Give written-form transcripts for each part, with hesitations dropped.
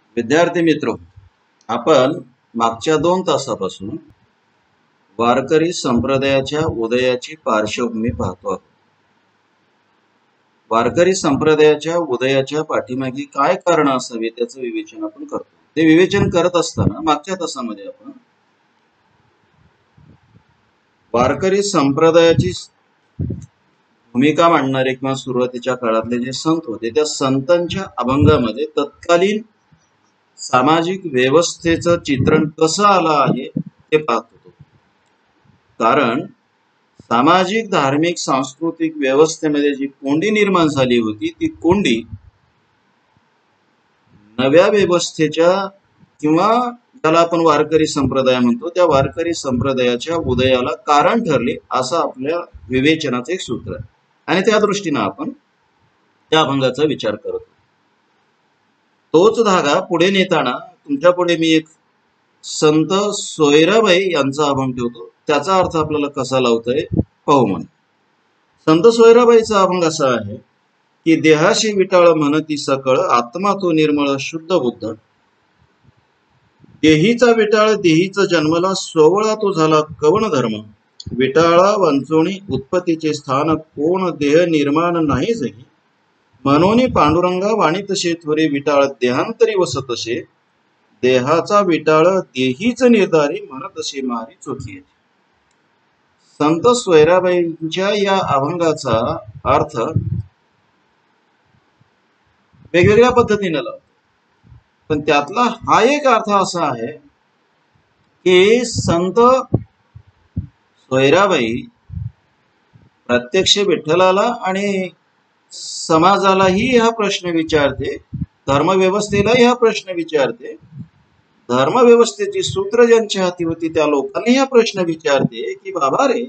विद्यार्थी मित्र, आपण मागच्या 2 तासापासून वारकरी संप्रदायाच्या उदयाची पार्श्वभूमी पाहतो आहोत. वारकरी संप्रदायाच्या उदयाच्या पाठीमागे काय कारण असावे त्याचं विवेचन आपण करतो. ते विवेचन करत असताना मागच्या तासामध्ये आपण वारकरी संप्रदायाची भूमिका मांडणारे किंवा सुरुवातीच्या काळातले जे संत होते त्या संतांच्या अभंगामध्ये तत्कालीन सामाजिक व्यवस्थेचं चित्रण कसं आलं आहे ते पाहत होतो. कारण सामाजिक, धार्मिक, सांस्कृतिक व्यवस्थेमध्ये जी कोंडी निर्माण झाली होती ती कोंडी नव्या व्यवस्थेच्या किंवा ज्याला आपण वारकरी संप्रदाय म्हणतो त्या वारकरी संप्रदायाच्या उदयाला कारण ठरले असं आपल्या विवेचनाचं एक सूत्र आहे आणि त्या दृष्टीनं आपण त्या अभंगाचा विचार करतो. तोच धागा पुढे नेताना तुमच्या पुढे मी एक संत सोयराबाई यांचा अभंग ठेवतो. त्याचा अर्थ आपल्याला कसा लावतोय पाहू. म्हणून संत सोयराबाईचा अभंग असा आहे की देहाशी विटाळ म्हणती सकळ, आत्मा तो निर्मळ शुद्ध बुद्ध. देहीचा विटाळ देहीच जन्मला, सोवळा तो झाला कवण धर्म. विटाळा वांचोणी उत्पत्तीचे स्थान, कोण देह निर्माण नाही जगी. मनोनी पांडुरंगा वाणी तसे थोरे, विटाळ देहांतरी वसतसे. देहाचा विटाळ देहीच निर्धारी, म्हणतसे मारी चोखी. संत सोयराबाईंच्या या अभंगाचा अर्थ वेगवेगळ्या पद्धतीने लावतो, पण त्यातला हा एक अर्थ असा आहे की संत सोयराबाई प्रत्यक्ष विठ्ठलाला आणि समाजालाही हा प्रश्न विचारते, धर्मव्यवस्थेलाही हा प्रश्न विचारते, धर्मव्यवस्थेची सूत्र ज्यांच्या हाती होती त्या लोकांनी हा प्रश्न विचारते की बाबा रे,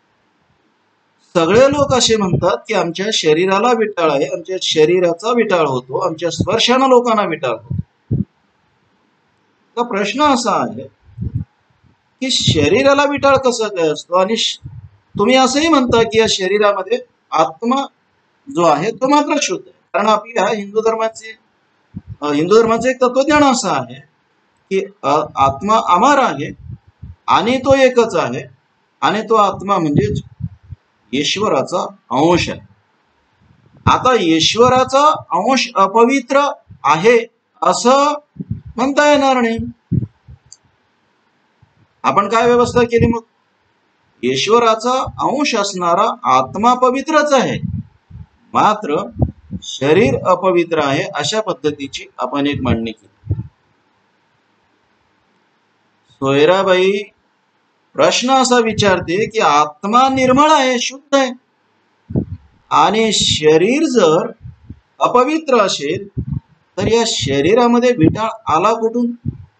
सगळे लोक असे म्हणतात की आमच्या शरीराला विटाळ आहे, आमच्या शरीराचा विटाळ होतो, आमच्या स्पर्शाने लोकांना विटाळ होतो. तर प्रश्न असा आहे की शरीराला विटाळ कसा काय असतो आणि तुम्ही असंही म्हणता की या शरीरामध्ये आत्मा जो आहे तो मात्र शुद्ध आहे. कारण आपल्या हिंदू धर्माचे एक तत्वज्ञान असं आहे की आत्मा अमर आहे आणि तो एकच आहे आणि तो आत्मा म्हणजे ईश्वराचा अंश आहे. आता ईश्वराचा अंश अपवित्र आहे असं म्हणता येणार नाही. आपण काय व्यवस्था केली मग? ईश्वराचा अंश असणारा आत्मा पवित्रच आहे, मात्र शरीर अपवित्र आहे अशा पद्धतीची आपण एक मांडणी केली. सोयराबाई प्रश्न असा विचारते की आत्मा निर्मळ आहे, शुद्ध आहे, आणि शरीर जर अपवित्र असेल तर या शरीरामध्ये विटाळ आला कुठून?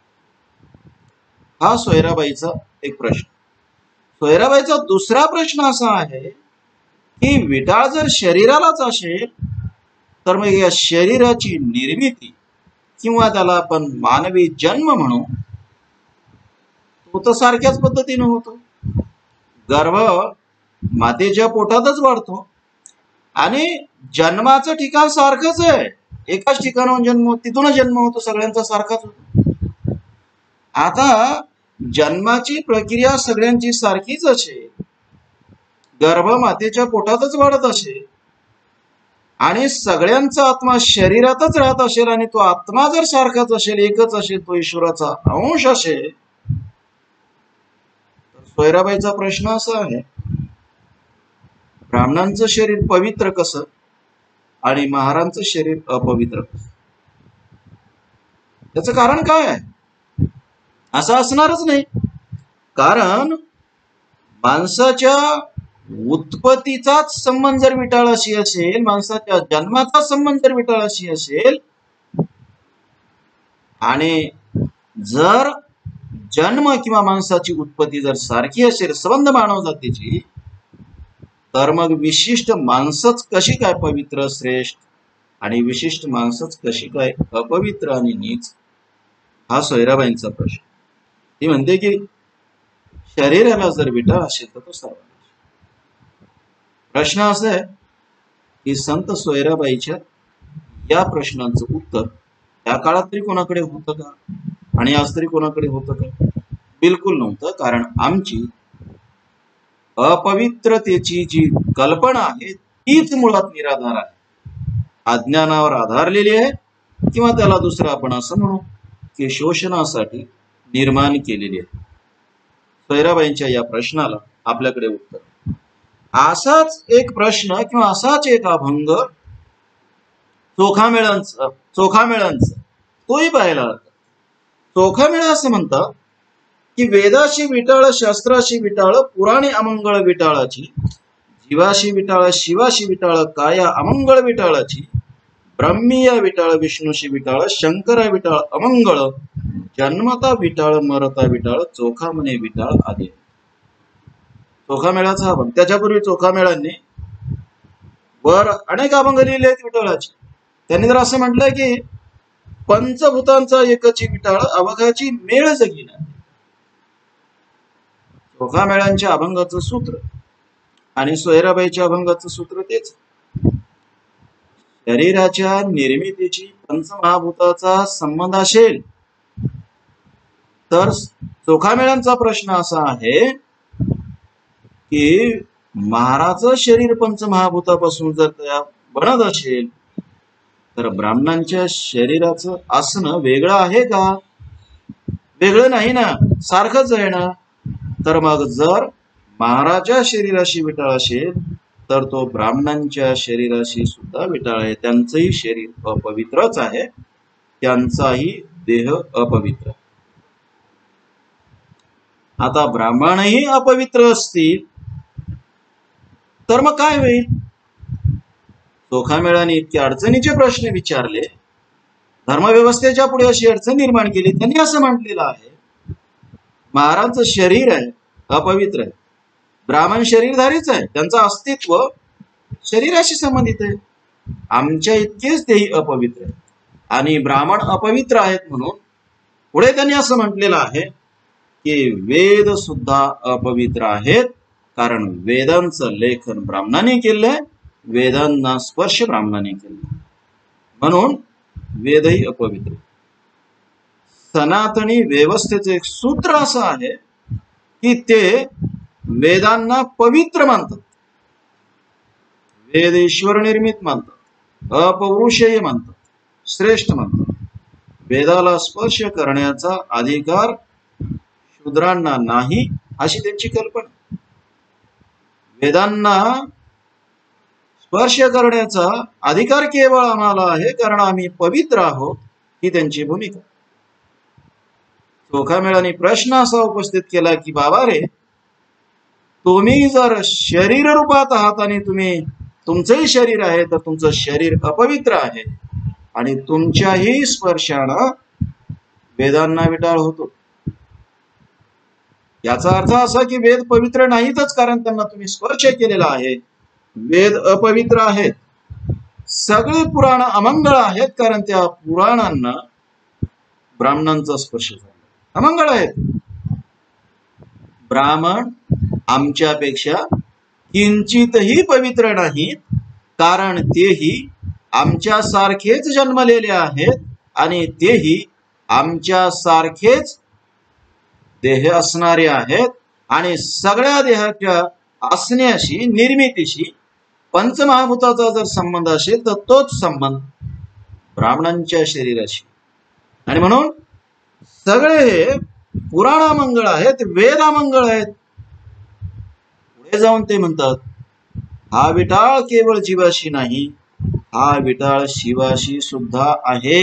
हा सोयराबाईचा एक प्रश्न. सोयराबाईचा दुसरा प्रश्न असा आहे की विटाळ जर शरीरालाच असेल तर मग या शरीराची निर्मिती किंवा त्याला आपण मानवी जन्म म्हणू तो तर सारख्याच पद्धतीने होतो. गर्भ मातेच्या पोटातच वाढतो आणि जन्माचं ठिकाण सारखंच आहे, एकाच ठिकाणाहून जन्म, तिथूनच जन्म होतो, सगळ्यांचा सारखाच होतो. आता जन्माची प्रक्रिया सगळ्यांची सारखीच असेल, गर्भ मातेच्या पोटातच वाढत असेल आणि सगळ्यांचा आत्मा शरीरातच राहत असेल आणि तो आत्मा जर सारखाच असेल, एकच असेल, तो ईश्वराचा अंश असेल, सोयराबाईचा प्रश्न असा आहे ब्राह्मणांचं शरीर पवित्र कसं आणि महारांचं शरीर अपवित्र कसं? त्याचं कारण काय आहे? असं असणारच नाही. कारण माणसाच्या उत्पत्तीचाच संबंध जर विटाळाशी असेल, माणसाच्या जन्माचा संबंध जर विटाळाशी असेल आणि जर जन्म किंवा माणसाची उत्पत्ती जर सारखी असेल, संबंध मानव जातीची, तर मग विशिष्ट माणसंच कशी काय पवित्र श्रेष्ठ आणि विशिष्ट माणसंच कशी काय अपवित्र आणि नीच? हा सोयराबाईंचा प्रश्न. ती म्हणते की शरीराला जर विटाळ असेल तर तो सर्वांना. प्रश्न असा आहे की संत सोयराबाईच्या या प्रश्नाचं उत्तर त्या काळात तरी कोणाकडे होतं का? आणि आज तरी कोणाकडे होतं का? बिलकुल नव्हतं. कारण आमची अपवित्रतेची जी कल्पना आहे तीच मुळात निराधार आहे, अज्ञानावर आधारलेली आहे, किंवा त्याला दुसरं आपण असं म्हणू की शोषणासाठी निर्माण केलेली आहे. सोयराबाईंच्या या प्रश्नाला आपल्याकडे उत्तर. असाच एक प्रश्न किंवा असाच एक अभंग चोखामेळांचा तोही पाहायला लागतो. चोखामेळा असं म्हणतात की वेदाशी विटाळ, शास्त्राशी विटाळ, पुराणी अमंगळ विटाळाची, जीवाशी विटाळ, शिवाशी विटाळ, काया अमंगळ विटाळाची, ब्रह्मीय विटाळ, विष्णूशी विटाळ, शंकरा विटाळ अमंगळ, जन्मता विटाळ, मरता विटाळ, चोखा म्हणे विटाळ आदी. चोखामेळाचा अभंग. त्याच्यापूर्वी चोखामेळांनी वर अनेक अभंग लिहिले आहेत विटाळाचे. त्यांनी तर असं म्हटलंय की पंचभूतांचा एकची विटाळ, अवघाची मेळ जगिना. चोखामेळांच्या अभंगाचं सूत्र आणि सोयराबाईच्या अभंगाचं सूत्र तेच. शरीराच्या निर्मितीची पंचमहाभूताचा संबंध असेल तर चोखामेळांचा प्रश्न असा आहे की महाराचं शरीर पंचमहाभूतापासून जर तयार बनत असेल तर ब्राह्मणांच्या शरीराचं असणं वेगळं आहे का? वेगळं नाही ना, सारखंच आहे ना. तर मग जर महाराच्या शरीराशी विटाळ असेल तर तो ब्राह्मणांच्या शरीराशी सुद्धा विटाळ आहे. त्यांचंही शरीर अपवित्रच आहे, त्यांचाही देह अपवित्र. आता ब्राह्मणही अपवित्र असतील तर मग काय होईल? चोखामेळाने इतके अडचणीचे प्रश्न विचारले, धर्मव्यवस्थेच्या पुढे अशी अडचण निर्माण केली. त्यांनी असं म्हटलेलं आहे, महाराजचं शरीर आहे अपवित्र आहे, ब्राह्मण शरीरधारीच आहे, त्यांचं अस्तित्व शरीराशी संबंधित आहे, आमच्या इतकेच तेही अपवित्र आहे आणि ब्राह्मण अपवित्र आहेत. म्हणून पुढे त्यांनी असं म्हटलेलं आहे की वेद सुद्धा अपवित्र आहेत, कारण वेदांचं लेखन ब्राह्मणाने केलंय, वेदांना स्पर्श ब्राह्मणाने केला, म्हणून वेदही अपवित्र. सनातनी व्यवस्थेचे एक सूत्र असं आहे की ते वेदांना पवित्र मानतात, वेद ईश्वर निर्मित मानतात, अपौरुषेय मानतात, श्रेष्ठ मानतात. वेदाला स्पर्श करण्याचा अधिकार शूद्रांना नाही अशी त्यांची कल्पना. वेदांना स्पर्श करण्याचा अधिकार केवळ आम्हाला आहे कारण आम्ही पवित्र आहोत, ही त्यांची भूमिका. चोखामेळाने प्रश्न असा उपस्थित केला की बाबा रे, तुम्ही जर शरीर रूपात आहात आणि तुमचंही शरीर आहे तर तुमचं शरीर अपवित्र आहे आणि तुमच्याही स्पर्शानं वेदांना विटाळ होतो. याचा अर्थ असा की वेद पवित्र नाहीतच कारण त्यांना तुम्ही स्पर्श केलेला आहे. वेद अपवित्र आहेत. सगळे पुराण अमंगळ आहेत कारण त्या पुराणांना ब्राह्मणांचा स्पर्श झाला, अमंगळ आहेत. ब्राह्मण आमच्यापेक्षा किंचितही पवित्र नाहीत कारण तेही आमच्या सारखेच जन्मलेले आहेत आणि तेही आमच्या सारखेच देह असणारे आहेत आणि सगळ्या देहाच्या असण्याशी, निर्मितीशी पंचमहाभूताचा जर संबंध असेल तर तोच संबंध ब्राह्मणांच्या शरीराशी. आणि म्हणून सगळे हे पुराणामंगळ आहेत, वेदामंगळ आहेत. पुढे जाऊन ते म्हणतात, हा विटाळ केवळ जीवाशी नाही, हा विटाळ शिवाशी सुद्धा आहे,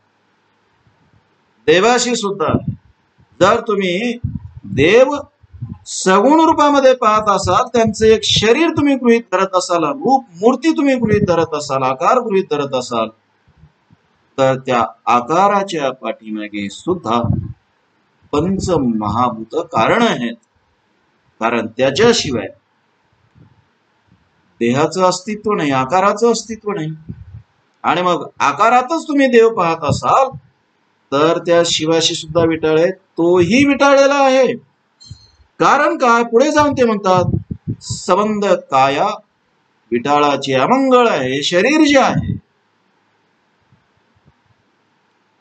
देवाशी सुद्धा आहे. जर तुम्ही देव सगुण रूपामध्ये पाहत असाल, त्यांचं एक शरीर तुम्ही गृहीत धरत असाल, रूप मूर्ती तुम्ही गृहीत धरत असाल, आकार गृहीत धरत असाल, तर त्या आकाराच्या पाठीमागे सुद्धा पंचमहाभूत कारण आहेत. कारण त्याच्याशिवाय देहाचं अस्तित्व नाही, आकाराचं अस्तित्व नाही. आणि मग आकारातच तुम्ही देव पाहत असाल तर त्या शिवाशी सुद्धा विटाळ आहे, तोही विटाळलेला आहे. कारण काय? पुढे जाऊन ते म्हणतात, संबंध काया विटाळाचे अमंगळ आहे. शरीर जे आहे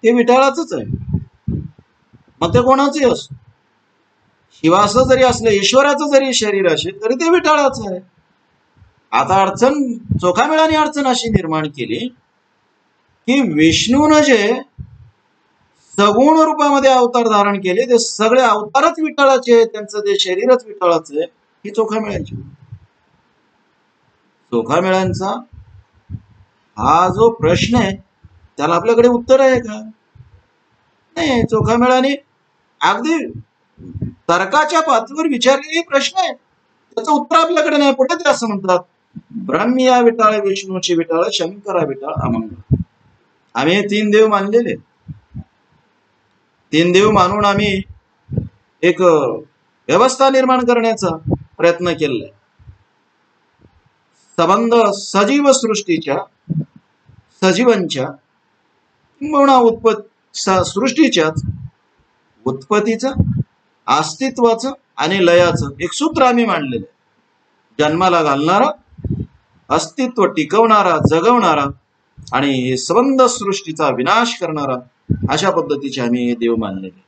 हे विठाळाचंच आहे, मग ते कोणाचंही असो. शिवाचं जरी असलं, ईश्वराचं जरी शरीर असेल तरी ते विठाळाचं आहे. आता अडचण चोखामेळाने अडचण अशी निर्माण केली की विष्णूनं जे सगुण रूपामध्ये अवतार धारण केले ते सगळे अवतारच विठाळाचे, त्यांचं ते शरीरच विठाळाचं आहे, ही चोखामेळ्यांची. चोखामेळ्यांचा हा जो प्रश्न आहे त्याला आपल्याकडे उत्तर आहे का? नाही. चोखामेळाने अगदी तर्काच्या पातळीवर विचारलेले प्रश्न आहे, त्याचं उत्तर आपल्याकडे नाही. पुढे ते असं म्हणतात, ब्रह्मिया विटाळ, विष्णूची विटाळ, शंकरा विटाळ, अमंगळ. आम्ही 3 देव मानलेले, 3 देव मानून आम्ही एक व्यवस्था निर्माण करण्याचा प्रयत्न केलाय. संबंध सजीव सृष्टीच्या, सजीवांच्या सृष्टीच्याच उत्पत्तीचं, अस्तित्वाचं आणि लयाचं एक सूत्र आम्ही मांडलेलं आहे. जन्माला घालणारा, अस्तित्व टिकवणारा, जगवणारा आणि संबंध सृष्टीचा विनाश करणारा, अशा पद्धतीचे आम्ही देव मानलेले.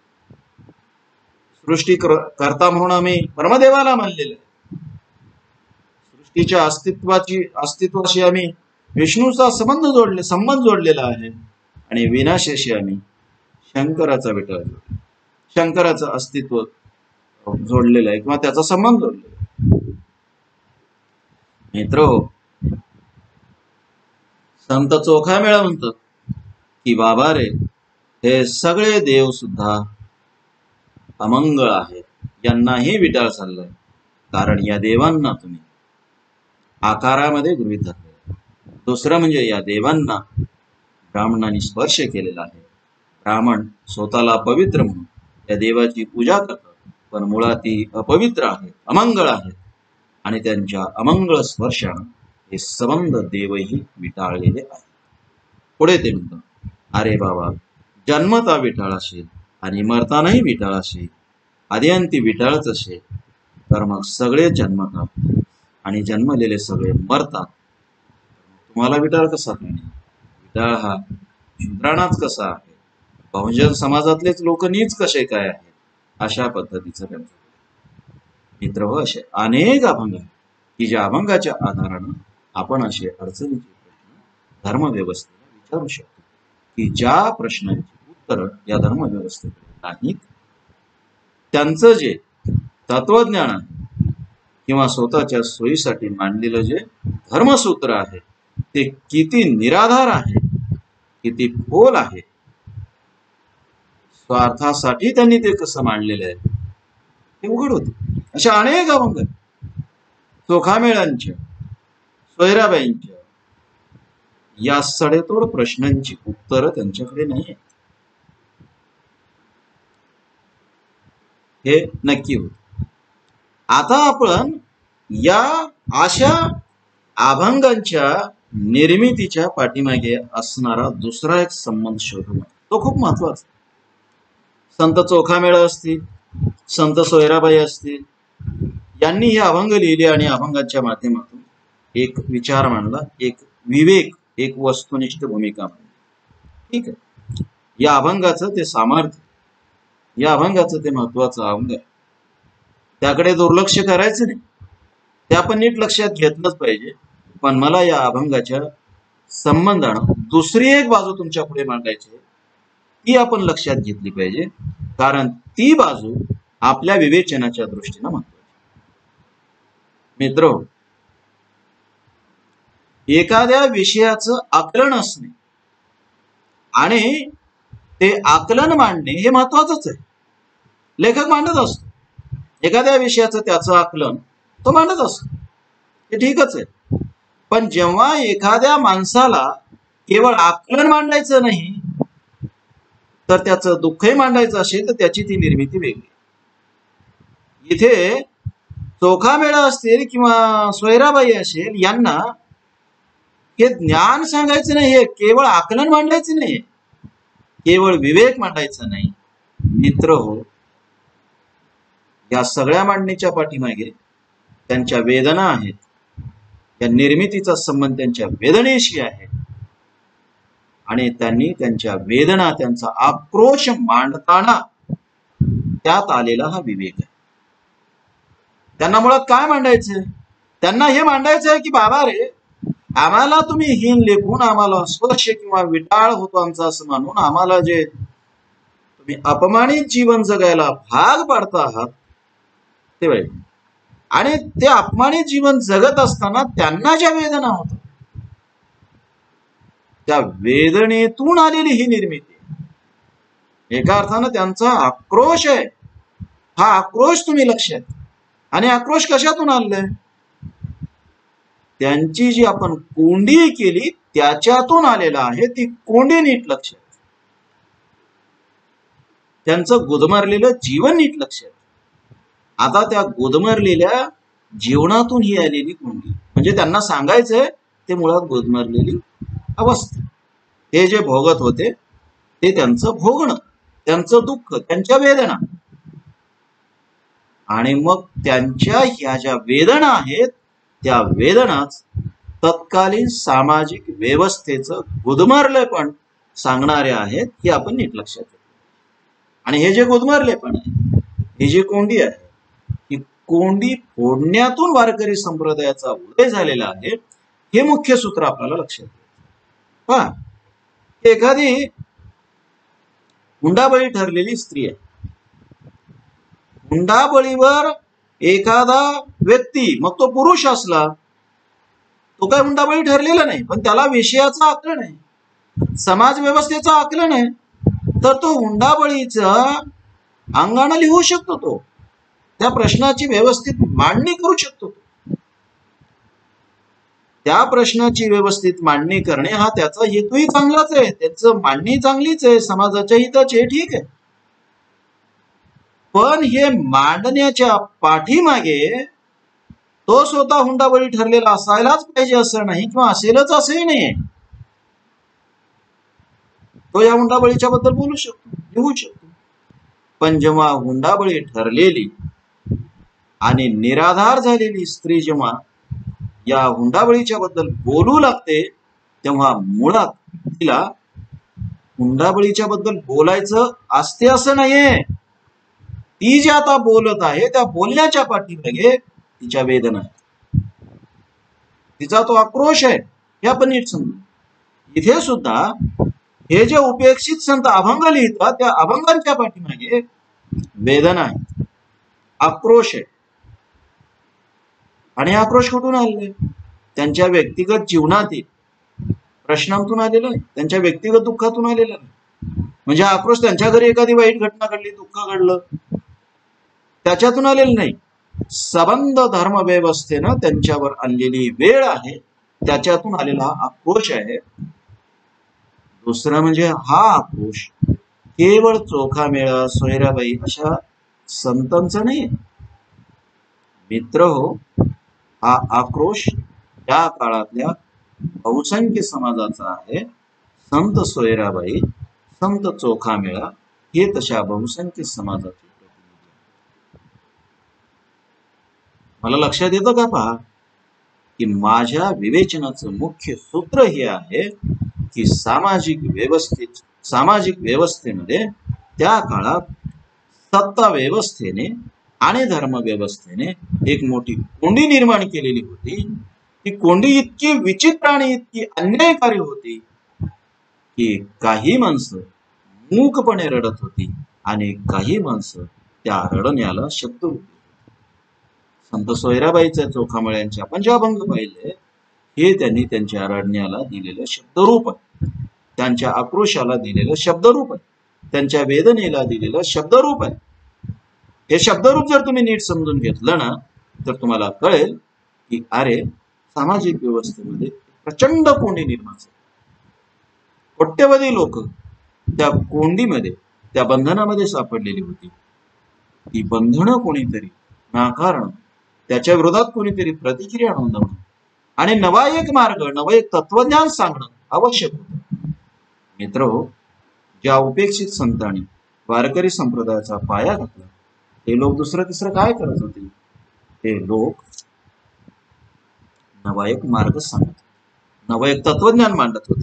सृष्टी करता म्हणून आम्ही परमदेवाला मानलेले. सृष्टीच्या अस्तित्वाशी आम्ही विष्णूचा संबंध जोडलेला आहे आणि विनाशाशी आम्ही शंकराचा विटाळ, शंकराचं अस्तित्व जोडलेलं आहे किंवा त्याचा संबंध जोडलेला आहे. मित्र, संत चोखामेळा म्हणतात की बाबा रे, हे सगळे देव सुद्धा अमंगळ आहेत, यांनाही विटाळ चाललाय. कारण या देवांना तुम्ही आकारामध्ये गृहीत धरले. दुसरं म्हणजे या देवांना ब्राह्मणांनी स्पर्श केलेला आहे. ब्राह्मण स्वतःला पवित्र म्हणून या देवाची पूजा करतात, पण मुळात ती अपवित्र आहेत, अमंगळ आहेत आणि त्यांच्या अमंगळ स्पर्शानं हे संबंध देवही विटाळलेले आहेत. पुढे ते म्हणतात, अरे बाबा, जन्मता विटाळ असेल आणि मरतानाही विटाळ असेल, आद्यांती विटाळच असेल, तर मग सगळे जन्मतात आणि जन्मलेले सगळे मरतात. तुम्हाला विटाळ कसा नाही? विटाळ हा शूद्राणाच कसा आहे? बहुजन समाजातलेच लोक नीच कसे काय आहेत? अशा पद्धतीचं त्यांचं. मित्र, असे अनेक अभंग आहेत की ज्या अभंगाच्या आधारानं आपण असे अडचणीचे प्रश्न धर्मव्यवस्थेला विचारू शकतो, की ज्या प्रश्नांची उत्तर या धर्मव्यवस्थेकडे नाहीत. त्यांचं जे तत्वज्ञान आहे किंवा स्वतःच्या सोयीसाठी मांडलेलं जे धर्मसूत्र आहे ते किती निराधार आहे, किती फोल आहे, स्वार्थासाठी त्यांनी ते कसं मांडलेलं आहे हे उघड होते. अशा अनेक अभंग चोखामेळांच्या, सोयराबाईंच्या या सडेतोड प्रश्नांची उत्तरं त्यांच्याकडे नाही आहेत. हे नक्की होत. आता आपण या अशा अभंगांच्या निर्मितीच्या पाठीमागे असणारा दुसरा एक संबंध शोधू, तो खूप महत्वाचा. संत चोखामेळा असतील, संत सोयराबाई असतील, यांनी हे अभंग लिहिले आणि अभंगाच्या माध्यमातून एक विचार मांडला, एक विवेक, एक वस्तुनिष्ठ भूमिका मांडली. ठीक आहे. या अभंगाचं ते सामर्थ्य, या अभंगाचं ते महत्वाचं अभंग आहे, त्याकडे दुर्लक्ष करायचं नाही. ते आपण नीट लक्षात घेतलंच पाहिजे. पण मला या अभंगाच्या संबंधानं दुसरी एक बाजू तुमच्या पुढे मांडायची आहे, ती आपण लक्षात घेतली पाहिजे, कारण ती बाजू आपल्या विवेचनाच्या दृष्टीनं महत्वाची. मित्र, एखाद्या विषयाचं आकलन असणे आणि ते आकलन मांडणे हे महत्वाचंच आहे. लेखक मांडत असतो एखाद्या विषयाचं, त्याचं आकलन तो मांडत असतो, हे ठीकच आहे. पण जेव्हा एखाद्या माणसाला केवळ आकलन मांडायचं नाही तर त्याचं दुःखही मांडायचं असेल तर त्याची ती निर्मिती वेगळी. इथे चोखामेळा असतील किंवा सोयराबाई असेल, यांना हे ज्ञान सांगायचं नाही, हे केवळ आकलन मांडायचं नाही, केवळ विवेक मांडायचा नाही. मित्र हो, या सगळ्या मांडणीच्या पाठीमागे त्यांच्या वेदना आहेत. या निर्मितीचा संबंध त्यांच्या वेदनेशी आहे आणि त्यांनी त्यांच्या वेदना, त्यांचा आक्रोश मांडताना त्यात आलेला हा विवेक आहे. त्यांना मुळात काय मांडायचंय? त्यांना हे मांडायचं आहे की बाबा रे, आम्हाला तुम्ही हीन लेखून, आम्हाला स्पर्श किंवा विटाळ होतो आमचा असं मानून आम्हाला जे तुम्ही अपमानित जीवन जगायला भाग पाडता आहात ते वाईट. आणि ते अपमानित जीवन जगत असताना त्यांना ज्या वेदना होतात त्या वेदनेतून आलेली ही निर्मिती. एका अर्थानं त्यांचा आक्रोश आहे. हा आक्रोश तुम्ही लक्षात. आणि आक्रोश कशातून आणलाय? त्यांची जी आपण कोंडी केली त्याच्यातून आलेला आहे. ती कोंडी नीट लक्षात. त्यांचं गुदमरलेलं जीवन नीट लक्षात. आता त्या गुदमरलेल्या जीवनातून ही आलेली कोंडी, म्हणजे त्यांना सांगायचंय ते मुळात गुदमरलेली अवस्था. हे जे भोगत होते ते त्यांचं भोगणं, त्यांचं दुःख, त्यांच्या वेदना. आणि मग त्यांच्या ह्या ज्या वेदना आहेत त्या वेदनाच तत्कालीन सामाजिक व्यवस्थेचं गुदमरलेपण सांगणारे आहेत, हे आपण नीट लक्षात घेऊ. आणि हे जे गुदमरलेपण आहे, ही जी कोंडी आहे, ही कोंडी फोडण्यातून वारकरी संप्रदायाचा उदय झालेला आहे, हे मुख्य सूत्र आपल्याला लक्षात घ्यायचं. पहा, एखादी हुंडाबळी ठरलेली स्त्री आहे. हुंडाबळीवर एखादा व्यक्ती, मग तो पुरुष असला, तो काय हुंडाबळी ठरलेला नाही, पण त्याला विषयाचं आकलन आहे, समाज व्यवस्थेचं आकलन आहे, तर तो हुंडाबळीचा अंगाने लिहू शकतो. तो त्या प्रश्नाची व्यवस्थित मांडणी करू शकतो. त्या प्रश्नाची व्यवस्थित मांडणी करणे हा त्याचा हेतूही चांगलाच आहे, त्याचं मांडणी चांगलीच आहे, समाजाच्या हिताची, ठीक आहे. पण हे मांडण्याच्या पाठीमागे तो स्वतः हुंडाबळी ठरलेला असायलाच पाहिजे असं नाही, किंवा असेलच असंही नाही. तो या हुंडाबळीच्या बद्दल बोलू शकतो, लिहू शकतो. पण जेव्हा हुंडाबळी ठरलेली आणि निराधार झालेली स्त्री जेव्हा या हुंडाबळीच्या बद्दल बोलू लागते, तेव्हा मुळात तिला हुंडाबळीच्या बद्दल बोलायचं असते असं नाहीये. ती जी आता बोलत आहे त्या बोलण्याच्या पाठीमागे तिच्या वेदना आहे, तिचा तो आक्रोश आहे, हे आपण नीट समजू. इथे सुद्धा हे जे उपेक्षित संत अभंग लिहितात त्या अभंगांच्या पाठीमागे वेदना आहे, आक्रोश आहे. आणि आक्रोश कुठून आलेला? त्यांच्या व्यक्तिगत जीवनातील प्रश्नांतून आलेला आहे, त्यांच्या व्यक्तिगत दुःखातून आलेला नाही. म्हणजे आक्रोश त्यांच्या घरी एखादी वाईट घटना घडली, दुःख घडलं, त्याच्यातून आलेलं नाही. संबंध धर्म व्यवस्थेनं त्यांच्यावर आणलेली वेळ आहे, त्याच्यातून आलेला आक्रोश आहे. दुसरं म्हणजे हा आक्रोश केवळ चोखामेळा, सोयराबाई अशा संतांचा नाही मित्र हो. हा आक्रोश या काळातल्या बहुसंख्य समाजाचा आहे. संत सोयराबाई, संत चोखामेळा हे तशा बहुसंख्य समाजाचे प्रतिनिधी. मला लक्षात येतं का? पहा की माझ्या विवेचनाचं मुख्य सूत्र हे आहे की सामाजिक व्यवस्थेमध्ये त्या काळात सत्ता व्यवस्थेने आणि धर्म व्यवस्थेने एक मोठी कोंडी निर्माण केलेली होती. ती कोंडी इतकी विचित्र आणि इतकी अन्यायकारी होती की काही माणसं मूकपणे रडत होती आणि काही माणसं त्या रडण्याला शब्द होती. संत सोयराबाईच्या चोखामेळ्यांचे आपण जे अभंग पाहिले हे त्यांनी त्यांच्या रडण्याला दिलेलं शब्दरूप आहे, त्यांच्या आक्रोशाला दिलेलं शब्दरूप आहे, त्यांच्या वेदनेला दिलेलं शब्दरूप आहे. हे शब्दरूप जर तुम्ही नीट समजून घेतलं ना तर तुम्हाला कळेल की अरे, सामाजिक व्यवस्थेमध्ये प्रचंड कोंडी निर्माण झाली. कोट्यवधी लोक त्या कोंडीमध्ये, त्या बंधनामध्ये सापडलेली होती. ती बंधनं कोणीतरी नाकारणं, त्याच्या विरोधात कोणीतरी प्रतिक्रिया नोंदवणं आणि नवा एक मार्ग, नवं एक तत्वज्ञान सांगणं आवश्यक होतं. मित्र हो, ज्या उपेक्षित संतांनी वारकरी संप्रदायाचा पाया घातला ते लोक दुसरं तिसरं काय करत होते? ते लोक नवा एक मार्ग सांगत, नवं एक तत्वज्ञान मांडत होते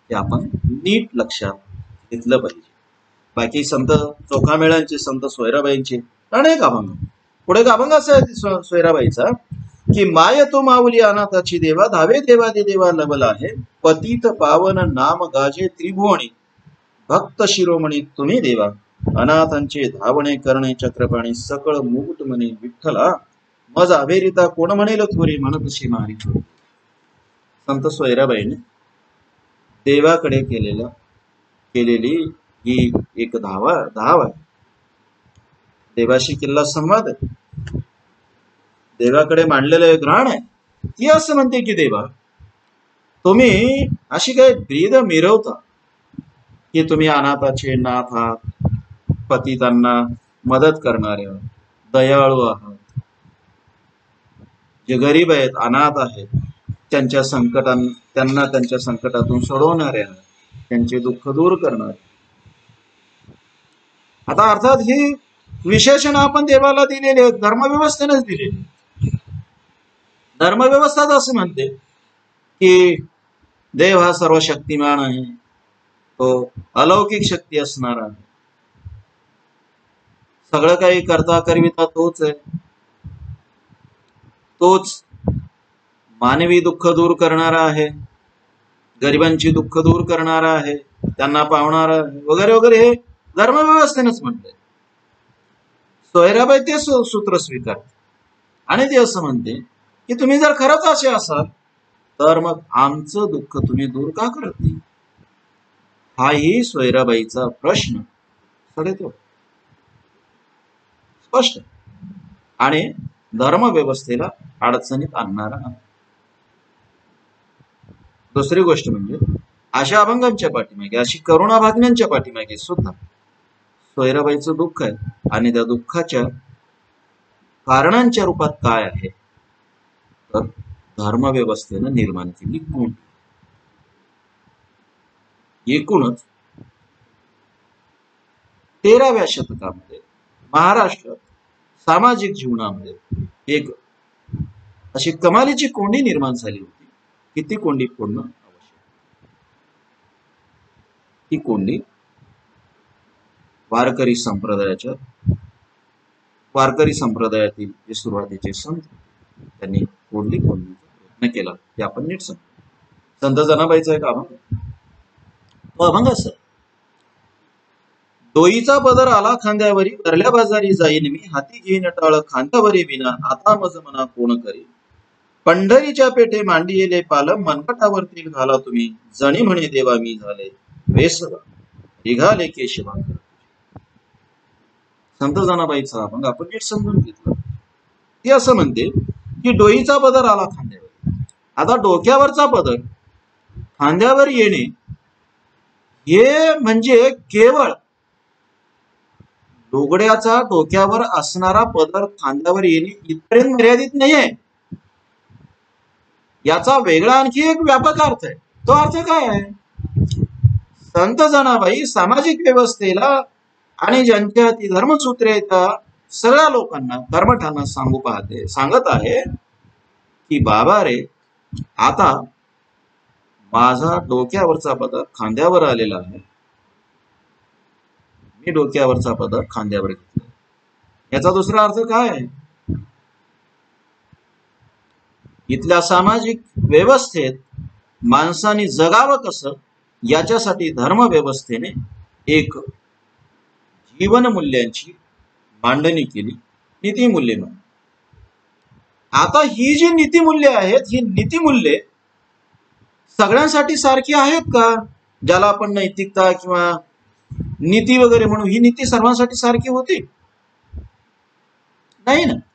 ते आपण नीट लक्षात घेतलं पाहिजे. बाकी संत चोखामेळ्यांचे, संत सोयराबाईंचे अनेक अभंग. पुढे एक अभंग असा आहे सोयराबाईचा की माय तो माऊली अनाथाची देवा, धावे देवादी देवा लबला आहे, पतित पावन नाम गाजे त्रिभुवनी, भक्त शिरोमणी तुम्ही देवा, अनाथांचे धावणे करणे चक्रपाणी, सकळ मुकुट म्हणे विठ्ठला, मज अभेरिता कोण म्हणेल थोरी, म्हणतशी मारी थोरी. संत सोयराबाईने देवाकडे केलेली ही एक धाव आहे. देवाशी केलेला संवाद आहे, देवाकडे मांडलेलं एक राण आहे. ती असं म्हणते की देवा, तुम्ही अशी काही ब्रीद मिरवता की तुम्ही अनाथाचे नाथ आहात, पतितांना मदत करणारे आहात, दयाळू आहात, जे गरीब आहेत, अनाथ आहेत, त्यांच्या संकटातून सोडवणारे आहात, त्यांचे दुःख दूर करणारे. आता अर्थात ही विशेषण आपण देवाला दिलेली आहेत, धर्मव्यवस्थेनेच दिलेली. धर्मव्यवस्थाच असं म्हणते की देव हा सर्व शक्तिमान आहे, तो अलौकिक शक्ती असणार आहे, सगळं काही करता करविता तोच आहे, तोच मानवी दुःख दूर करणारा आहे, गरिबांची दुःख दूर करणारा आहे, त्यांना पावणारा आहे, वगैरे वगैरे. हे धर्मव्यवस्थेनेच म्हणते. सोयराबाई ते सूत्र स्वीकारते आणि ते असं म्हणते की तुम्ही जर खरंच असे असाल तर मग आमचं दुःख तुम्ही दूर का करत नाही. हाही सोयराबाईचा प्रश्न सडेतो स्पष्ट आणि धर्मव्यवस्थेला अडचणीत आणणारा आहे. दुसरी गोष्ट म्हणजे अशा अभंगांच्या पाठीमागे, अशी करुणाभाग्यांच्या पाठीमागे सुद्धा सोयराबाईचं दुःख आहे आणि त्या दुःखाच्या कारणांच्या रूपात काय आहे तर धर्मव्यवस्थेनं निर्माण केली कोण. एकूणच 13व्या शतकामध्ये महाराष्ट्रात सामाजिक जीवनामध्ये एक अशी कमालीची कोंडी निर्माण झाली होती. किती कोंडी फोडणं आवश्यक. ती कोंडी वारकरी संप्रदायातील जे सुरुवातीचे संत त्यांनी फोडण्याचा प्रयत्न केला. ते आपण नीट समजू. संत जनाबाईचा एक अभंग, तो अभंग असं: डोईचा पदर आला खांद्यावरी, भरल्या बाजारी जाईन मी, हाती घेईन टाळ खांद्यावरी विना, आता मज मना कोण करी, पंढरीच्या पेठे मांडियेले पालम, मनकटावर तेल घाला तुम्ही, जणी म्हणे देवा मी झाले वेसवा, निघाले केशवा. संत जनाबाईचा अभंग आपण नीट समजून घेतलं. ती असं म्हणते की डोईचा पदर आला खांद्यावर. आता डोक्यावरचा पदर खांद्यावर येणे हे म्हणजे केवळ लुगड्याचा डोक्यावर असणारा पदर खांद्यावर येणे इथपर्यंत मर्यादित नाहीये. याचा वेगळा आणखी एक व्यापक अर्थ आहे. तो अर्थ काय आहे? संत जनाबाई सामाजिक व्यवस्थेला आणि ज्यांच्या ती धर्मसूत्रे आहेत सगळ्या लोकांना, कर्मठांना सांगत आहे की बाबा रे, आता माझा डोक्यावरचा पदर खांद्यावर आलेला आहे, मी डोक्यावरचा पदर खांद्यावर घेतला. याचा दुसरा अर्थ काय आहे? इथल्या सामाजिक व्यवस्थेत माणसाने जगावं कसं याच्यासाठी धर्मव्यवस्थेने एक जीवन मूल्यांची मांडणी केली, नीतिमूल्ये म्हणून. आता ही जी नीतिमूल्ये आहेत, ही नीतिमूल्ये सगळ्यांसाठी सारखी आहेत का? ज्याला आपण नैतिकता किंवा नीती वगैरे म्हणून, ही नीती सर्वांसाठी सारखी होती? नाही ना.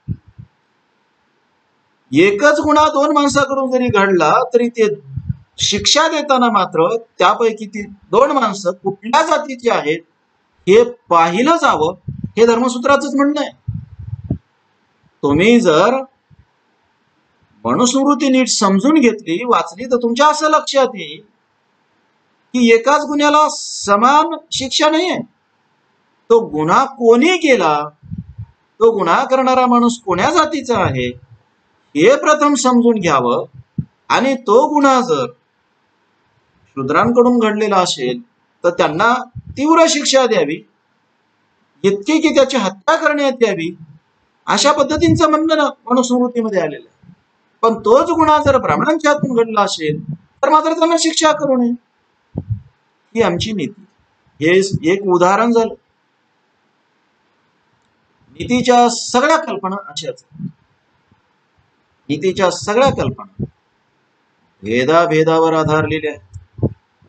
एकच गुन्हा दोन माणसाकडून जरी घडला तरी ते शिक्षा देताना मात्र त्यापैकी ती दोन माणसं कुठल्या जातीची आहेत हे पाहिलं जावं, हे धर्मसूत्राचंच म्हणणं आहे. तुम्ही जर मनुस्मृती नीट समजून घेतली, वाचली, तर तुमच्या असं लक्षात येईल की एकाच गुन्ह्याला समान शिक्षा नाहीये. तो गुन्हा कोणी केला, तो गुन्हा करणारा माणूस कोण्या जातीचा आहे हे प्रथम समजून घ्यावं आणि तो गुन्हा जर शूद्रांकडून घडलेला असेल तर त्यांना तीव्र शिक्षा द्यावी, इतकी की त्याची हत्या करण्यात यावी, अशा पद्धतीचं म्हणणं मनुस्मृतीमध्ये आलेलं आहे. पण तोच गुन्हा जर ब्राह्मणांच्या हातून घडला असेल तर मात्र त्यांना शिक्षा करू नये, ही आमची नीती. हे एक उदाहरण झालं. नीतीच्या सगळ्या कल्पना अशाच. नीतीच्या सगळ्या कल्पना भेदाभेदावर आधारलेल्या आहेत.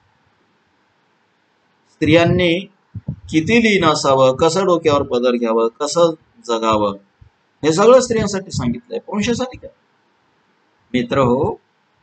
स्त्रियांनी किती लीन असावं, कसं डोक्यावर पदर घ्यावं, कसं जगावं, हे सगळं स्त्रियांसाठी सांगितलंय. पुरुषासाठी काय? मित्र हो,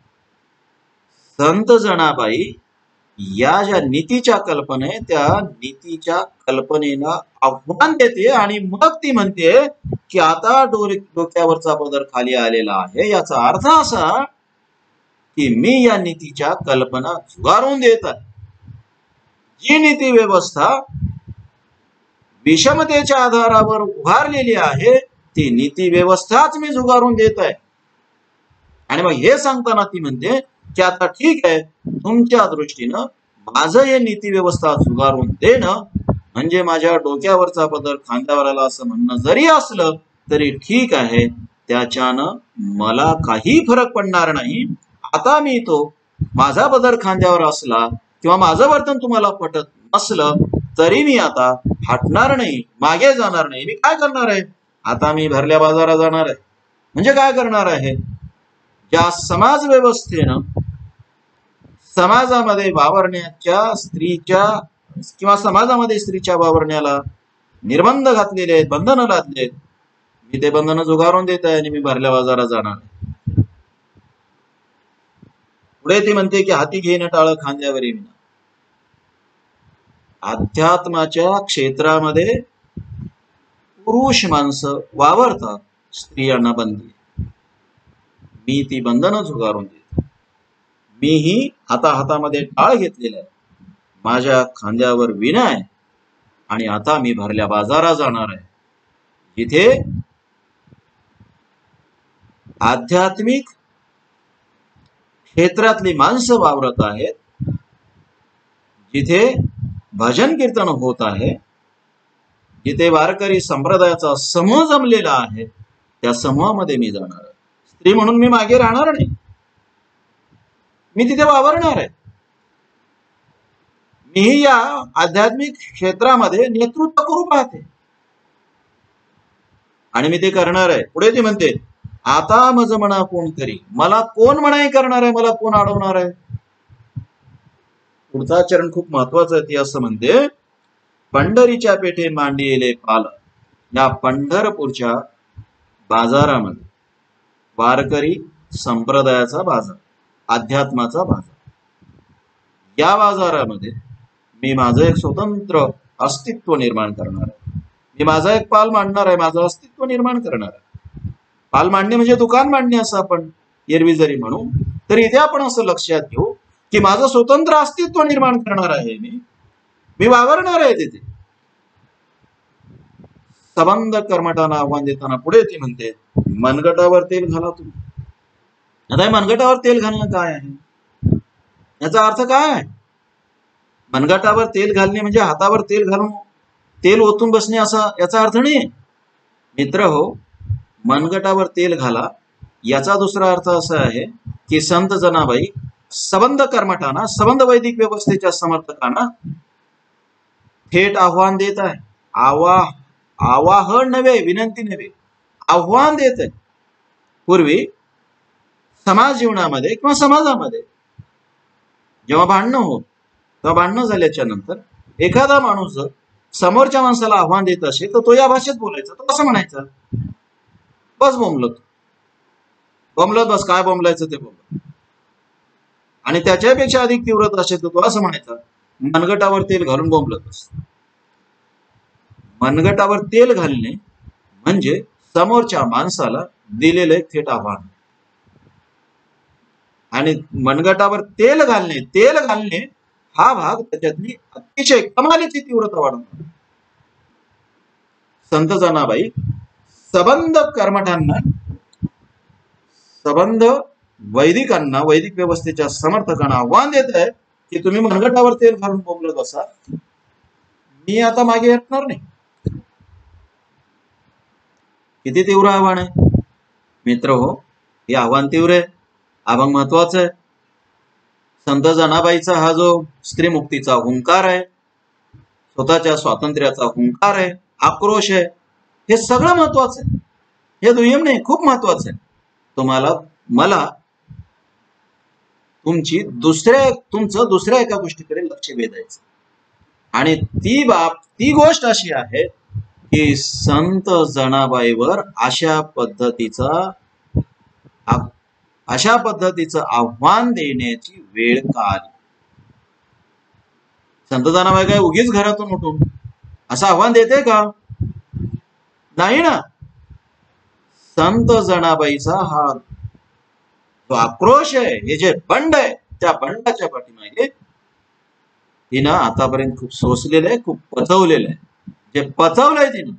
संत जनाबाई या ज्या नीतीच्या कल्पने, त्या नीतीच्या कल्पनेला आव्हान देते आणि मग ती म्हणते की आता डोक्यावरचा पदर खाली आलेला आहे. याचा अर्थ असा की मी या नीतीच्या कल्पना झुगारून देत आहे. जी नीती व्यवस्था विषमतेच्या आधारावर उभारलेली आहे ती नीती व्यवस्थाच मी झुगारून देत आहे. आणि मग हे सांगताना ती म्हणते की आता ठीक आहे, तुमच्या दृष्टीनं माझं हे नीती व्यवस्था झुगारून देणं म्हणजे माझ्या डोक्यावरचा पदर खांद्यावर आला असं म्हणणं जरी असलं तरी ठीक आहे, त्याच्यानं मला काही फरक पडणार नाही. आता मी तो माझा पदर खांद्यावर असला किंवा माझं वर्तन तुम्हाला पटत नसलं तरी मी आता हटणार नाही, मागे जाणार नाही. मी काय करणार आहे? आता मी भरल्या बाजारात जाणार आहे. म्हणजे काय करणार आहे? ज्या समाज व्यवस्थेनं समाजामध्ये वावरण्याच्या स्त्रीच्या किंवा समाजामध्ये स्त्रीच्या वावरण्याला निर्बंध घातलेले आहेत, बंधनं लादले आहेत, मी ते बंधनं झुगारून देत आहे आणि मी भरल्या बाजारात जाणार आहे. पुढे ती म्हणते की हाती घेणं टाळ खांद्यावरी विना. अध्यात्माच्या क्षेत्रामध्ये पुरुष माणसं वावरतात, स्त्रियांना बंदी. मी ती बंधनं झुगारून देतो. मीही आता हातामध्ये टाळ घेतलेला आहे, माझ्या खांद्यावर विणा आहे आणि आता मी भरल्या बाजारात जाणार आहे, जिथे आध्यात्मिक क्षेत्रातली माणसं वावरत आहेत, जिथे भजन कीर्तन होत आहे, जिथे वारकरी संप्रदायाचा समूह जमलेला आहे, त्या समूहामध्ये मी जाणार आहे. स्त्री म्हणून मी मागे राहणार नाही, मी तिथे वावरणार आहे. मीही या आध्यात्मिक क्षेत्रामध्ये नेतृत्व करू पाहते आणि मी ते करणार आहे. पुढे ती म्हणते आता मज म्हणा कोणतरी, मला कोण म्हणाई करणार आहे, मला कोण अडवणार आहे? पुढचा चरण खूप महत्वाचा आहे. ती असं म्हणते, पंढरीच्या पेठे मांडिले पाल. या पंढरपूरच्या बाजारामध्ये वारकरी संप्रदायाचा बाजार, अध्यात्माचा बाजार, या बाजारामध्ये मी माझं एक स्वतंत्र अस्तित्व निर्माण करणार आहे. मी माझा एक पाल मांडणार आहे, माझं अस्तित्व निर्माण करणार आहे. पाल मांडणे म्हणजे दुकान मांडणे असं आपण एरवी जरी म्हणू, तर इथे आपण असं लक्षात घेऊ की माझं स्वतंत्र अस्तित्व निर्माण करणार आहे. मी वावरणार आहे तिथे. संबंध कर्मठांना आव्हान देताना पुढे ती म्हणते, मनगटावर तेल घाला तुम्ही. आता मनगटावर तेल घालणं काय आहे? याचा अर्थ काय आहे? मनगटावर तेल घालणे म्हणजे हातावर तेल घालून तेल ओतून बसणे असा याचा अर्थ नाही. मित्र हो, मनगटावर तेल घाला याचा दुसरा अर्थ असा आहे की संत जनाबाई संबंध कर्मठांना, संबंध वैदिक व्यवस्थेच्या समर्थकांना थेट आव्हान देत आहे. आवाहन नव्हे, विनंती नव्हे, आव्हान देत आहे. पूर्वी समाज जीवनामध्ये किंवा समाजामध्ये जेव्हा भांडणं होत, तेव्हा भांडणं झाल्याच्या नंतर एखादा माणूस जर समोरच्या माणसाला आव्हान देत असेल तर तो या भाषेत बोलायचा. तो असं म्हणायचा, बस बोंबलत बस, काय बोंबलायचं ते बोंबल. आणि त्याच्यापेक्षा अधिक तीव्रता असेल तर तो असं म्हणायचा, मनगटावर तेल घालून बोंबलत बस. मनगटावर तेल घालणे म्हणजे समोरच्या माणसाला दिलेलं एक थेट आव्हान. आणि मनगटावर तेल घालणे हा भाग त्याच्यातली अतिशय कमालीची तीव्रता वाढवतो. संत जनाबाई संबंध कर्मठांना, संबंध वैदिकांना, वैदिक व्यवस्थेच्या समर्थकांना आव्हान देत आहे की तुम्ही मनगटावर तेल घालून बोंबलत बसा, मी आता मागे हटणार नाही. किती तीव्र आव्हान आहे मित्र हो, हे आव्हान तीव्र आहे, आव्हान महत्वाचं आहे. संत जनाबाईचा हा जो स्त्री मुक्तीचा हुंकार आहे, स्वतःच्या स्वातंत्र्याचा हुंकार आहे, आक्रोश आहे, हे सगळं महत्वाचं आहे. हे दुय्यम नाही, खूप महत्वाचं आहे. तुम्हाला मला तुमचं दुसऱ्या एका गोष्टीकडे लक्ष वेधायचं, आणि ती गोष्ट अशी आहे की संत जनाबाईवर अशा पद्धतीचं आव्हान देण्याची वेळ का आली. संत जनाबाई काय उगीच घरातून उठून असं आव्हान देते का? नाही ना. संत जनाबाईचा हा जो आक्रोश आहे, हे जे बंड आहे, त्या बंडाच्या पाठीमागे तिनं आतापर्यंत खूप सोसलेलं आहे, खूप पचवलेलं आहे. जे पचवलंय तिनं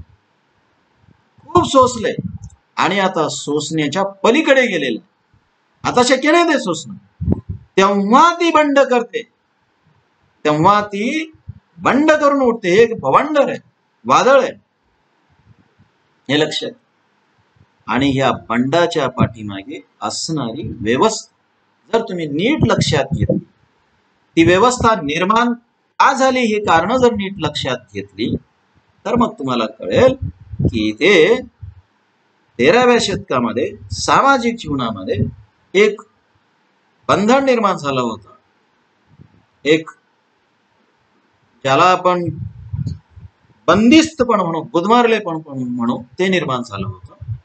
खूप सोसलंय, आणि आता सोसण्याच्या पलीकडे गेलेलं. आता शक्य नाही ते सोसणं. तेव्हा ती बंड करते, तेव्हा ती बंड करून उठते. हे एक भवंडर आहे, वादळ आहे, हे लक्षात. आणि या बंडाच्या पाठीमागे असणारी व्यवस्था जर तुम्ही नीट लक्षात घेतली, ती व्यवस्था निर्माण का झाली हे कारण जर नीट लक्षात घेतली, तर मग तुम्हाला कळेल की ते 13व्या शतकामध्ये सामाजिक जीवनामध्ये एक बंधन निर्माण झालं होतं. एक ज्याला आपण बंदिस्तपण म्हणू, गुदमरलेपण म्हणू, ते निर्माण झालं होतं.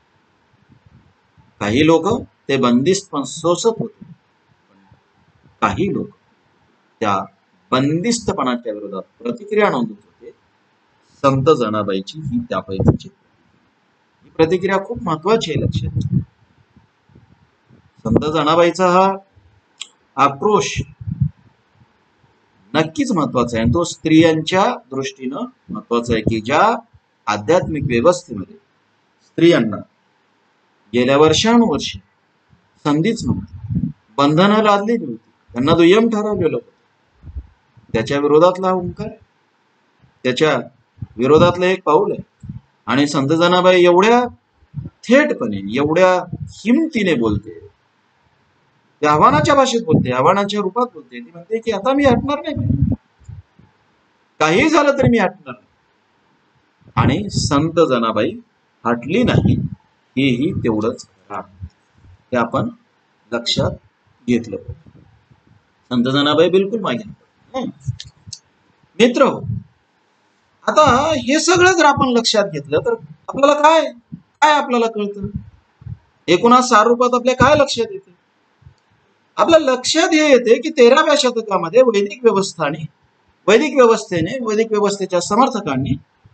काही लोक ते बंदिस्तपण सोसत होते, काही लोक त्या बंदिस्तपणाच्या विरोधात प्रतिक्रिया नोंदवत होते. संत जनाबाईची ही त्यापैकीची ही प्रतिक्रिया खूप महत्वाची आहे, लक्षात. संत जनाबाईचा हा आक्रोश नक्कीच महत्वाचा आहे, आणि तो स्त्रियांच्या दृष्टीनं महत्वाचा आहे, की ज्या आध्यात्मिक व्यवस्थेमध्ये स्त्रियांना गेल्या वर्षानुवर्षे संधीच नव्हती, बंधनं लादलेली होती, त्यांना दुय्यम ठरवलेलं होतं. त्याच्या विरोधातला हुंकार आहे, त्याच्या विरोधातलं एक पाऊल आहे. आणि संत जनाबाई एवढ्या थेटपणे, एवढ्या हिमतीने बोलते, त्या आव्हानाच्या भाषेत बोलते, आव्हानाच्या रूपात बोलते. ती म्हणते की आता मी हटणार नाही, काही झालं तरी मी हटणार नाही. आणि संत जनाबाई हटली नाही, हेही तेवढंच खरं आहे. हे आपण लक्षात घेतलं. संत जनाबाई बिलकुल मागे. मित्र, आता हे सगळं जर आपण लक्षात घेतलं तर आपल्याला काय आपल्याला कळतं, एकूणच सार रूपात आपल्या काय लक्षात येते? आपल्या लक्षात हे येते की 13व्या शतकामध्ये वैदिक व्यवस्थेच्या समर्थकांनी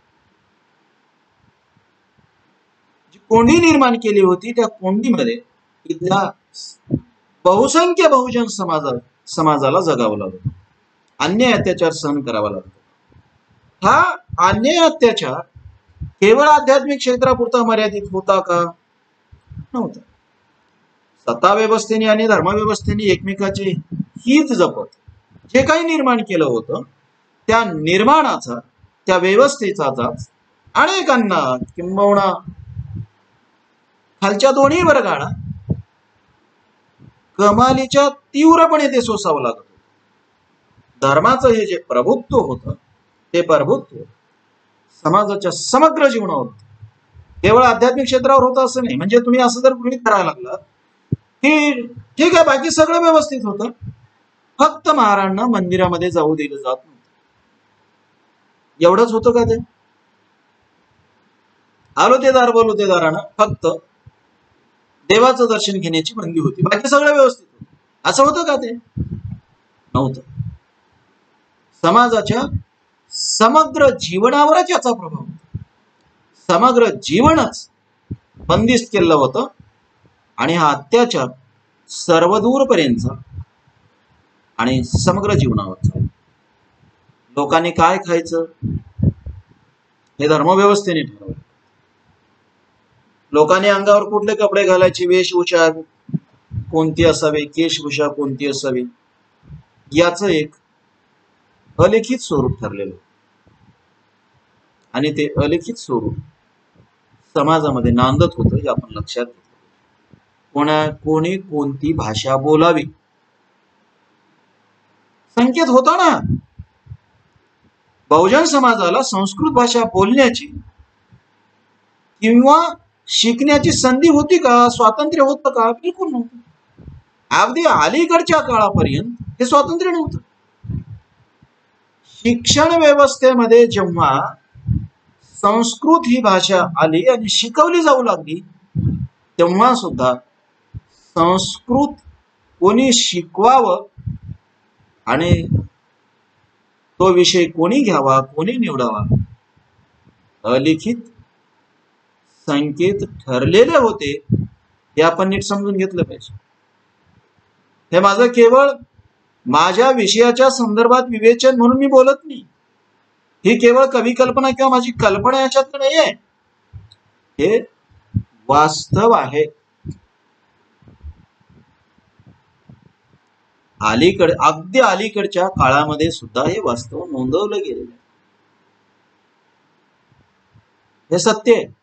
जी कोंडी निर्माण केली होती, त्या कोंडीमध्ये इथल्या बहुसंख्य बहुजन समाजाला जगावं लागलं, अन्याय अत्याचार सहन करावा लागला. हा अन्याय अत्याचार केवळ आध्यात्मिक क्षेत्रापुरता मर्यादित होता का? नव्हता. सत्ता व्यवस्थेने आणि धर्मव्यवस्थेने एकमेकाचे हित जपत जे काही निर्माण केलं होतं, त्या निर्माणाचा, त्या व्यवस्थेचा जाच अनेकांना, किंबहुना खालच्या दोन्ही वर्गाला कमालीच्या तीव्रपणे ते सोसावं लागत होतं. धर्माचं हे जे प्रभुत्व होतं, ते प्रभुत्व समाजाच्या समग्र जीवनावर, केवळ आध्यात्मिक क्षेत्रावर होतं असं नाही. म्हणजे तुम्ही असं जर गृहीत करायला लागलात की ठीक आहे, बाकी सगळं व्यवस्थित होतं, फक्त महाराजांना मंदिरामध्ये जाऊ दिलं जात नव्हतं, एवढंच होतं का? ते आलो ते दार बोलो ते दारानं फक्त देवाचं दर्शन घेण्याची बंदी होती, बाकी सगळं व्यवस्थित होतं, असं होतं का? ते नव्हतं. समाजाच्या समग्र जीवनावरच याचा प्रभाव होता. समग्र जीवनच बंदिस्त केलं होतं, आणि हा अत्याचार सर्वदूरपर्यंतचा आणि समग्र जीवनावरचा. लोकांनी काय खायचं हे धर्मव्यवस्थेने ठरवलं. लोकांनी अंगावर कुठले कपडे घालायचे, वेशभूषा कोणती असावी, केशभूषा कोणती असावी, याचं एक अलिखित स्वरूप ठरलेलं आणि ते अलिखित स्वरूप समाजामध्ये नांदत होतं हे आपण लक्षात घेतलं. कोणी कोणती भाषा बोलावी संकेत होता ना. बहुजन समाजाला संस्कृत भाषा बोलण्याची किंवा शिकण्याची संधी होती का? स्वातंत्र्य होतं का? बिलकुल नव्हतं. अगदी अलीकडच्या काळापर्यंत हे स्वातंत्र्य नव्हतं. शिक्षण व्यवस्थेमध्ये जेव्हा संस्कृत ही भाषा आली आणि शिकवली जाऊ लागली तेव्हा सुद्धा संस्कृत कोणी शिकवावं आणि तो विषय कोणी घ्यावा, कोणी निवडावा, अलिखित संकेत ठरलेले होते. हे आपण नीट समजून घेतलं पाहिजे. हे माझं केवळ माझ्या विषयाच्या संदर्भात विवेचन म्हणून मी बोलत नाही. ही केवळ कवी कल्पना किंवा माझी कल्पना याच्यात नाही आहे. हे वास्तव आहे. अगदी अलीकडच्या काळामध्ये सुद्धा हे वास्तव नोंदवलं गेलेलं आहे. हे सत्य आहे.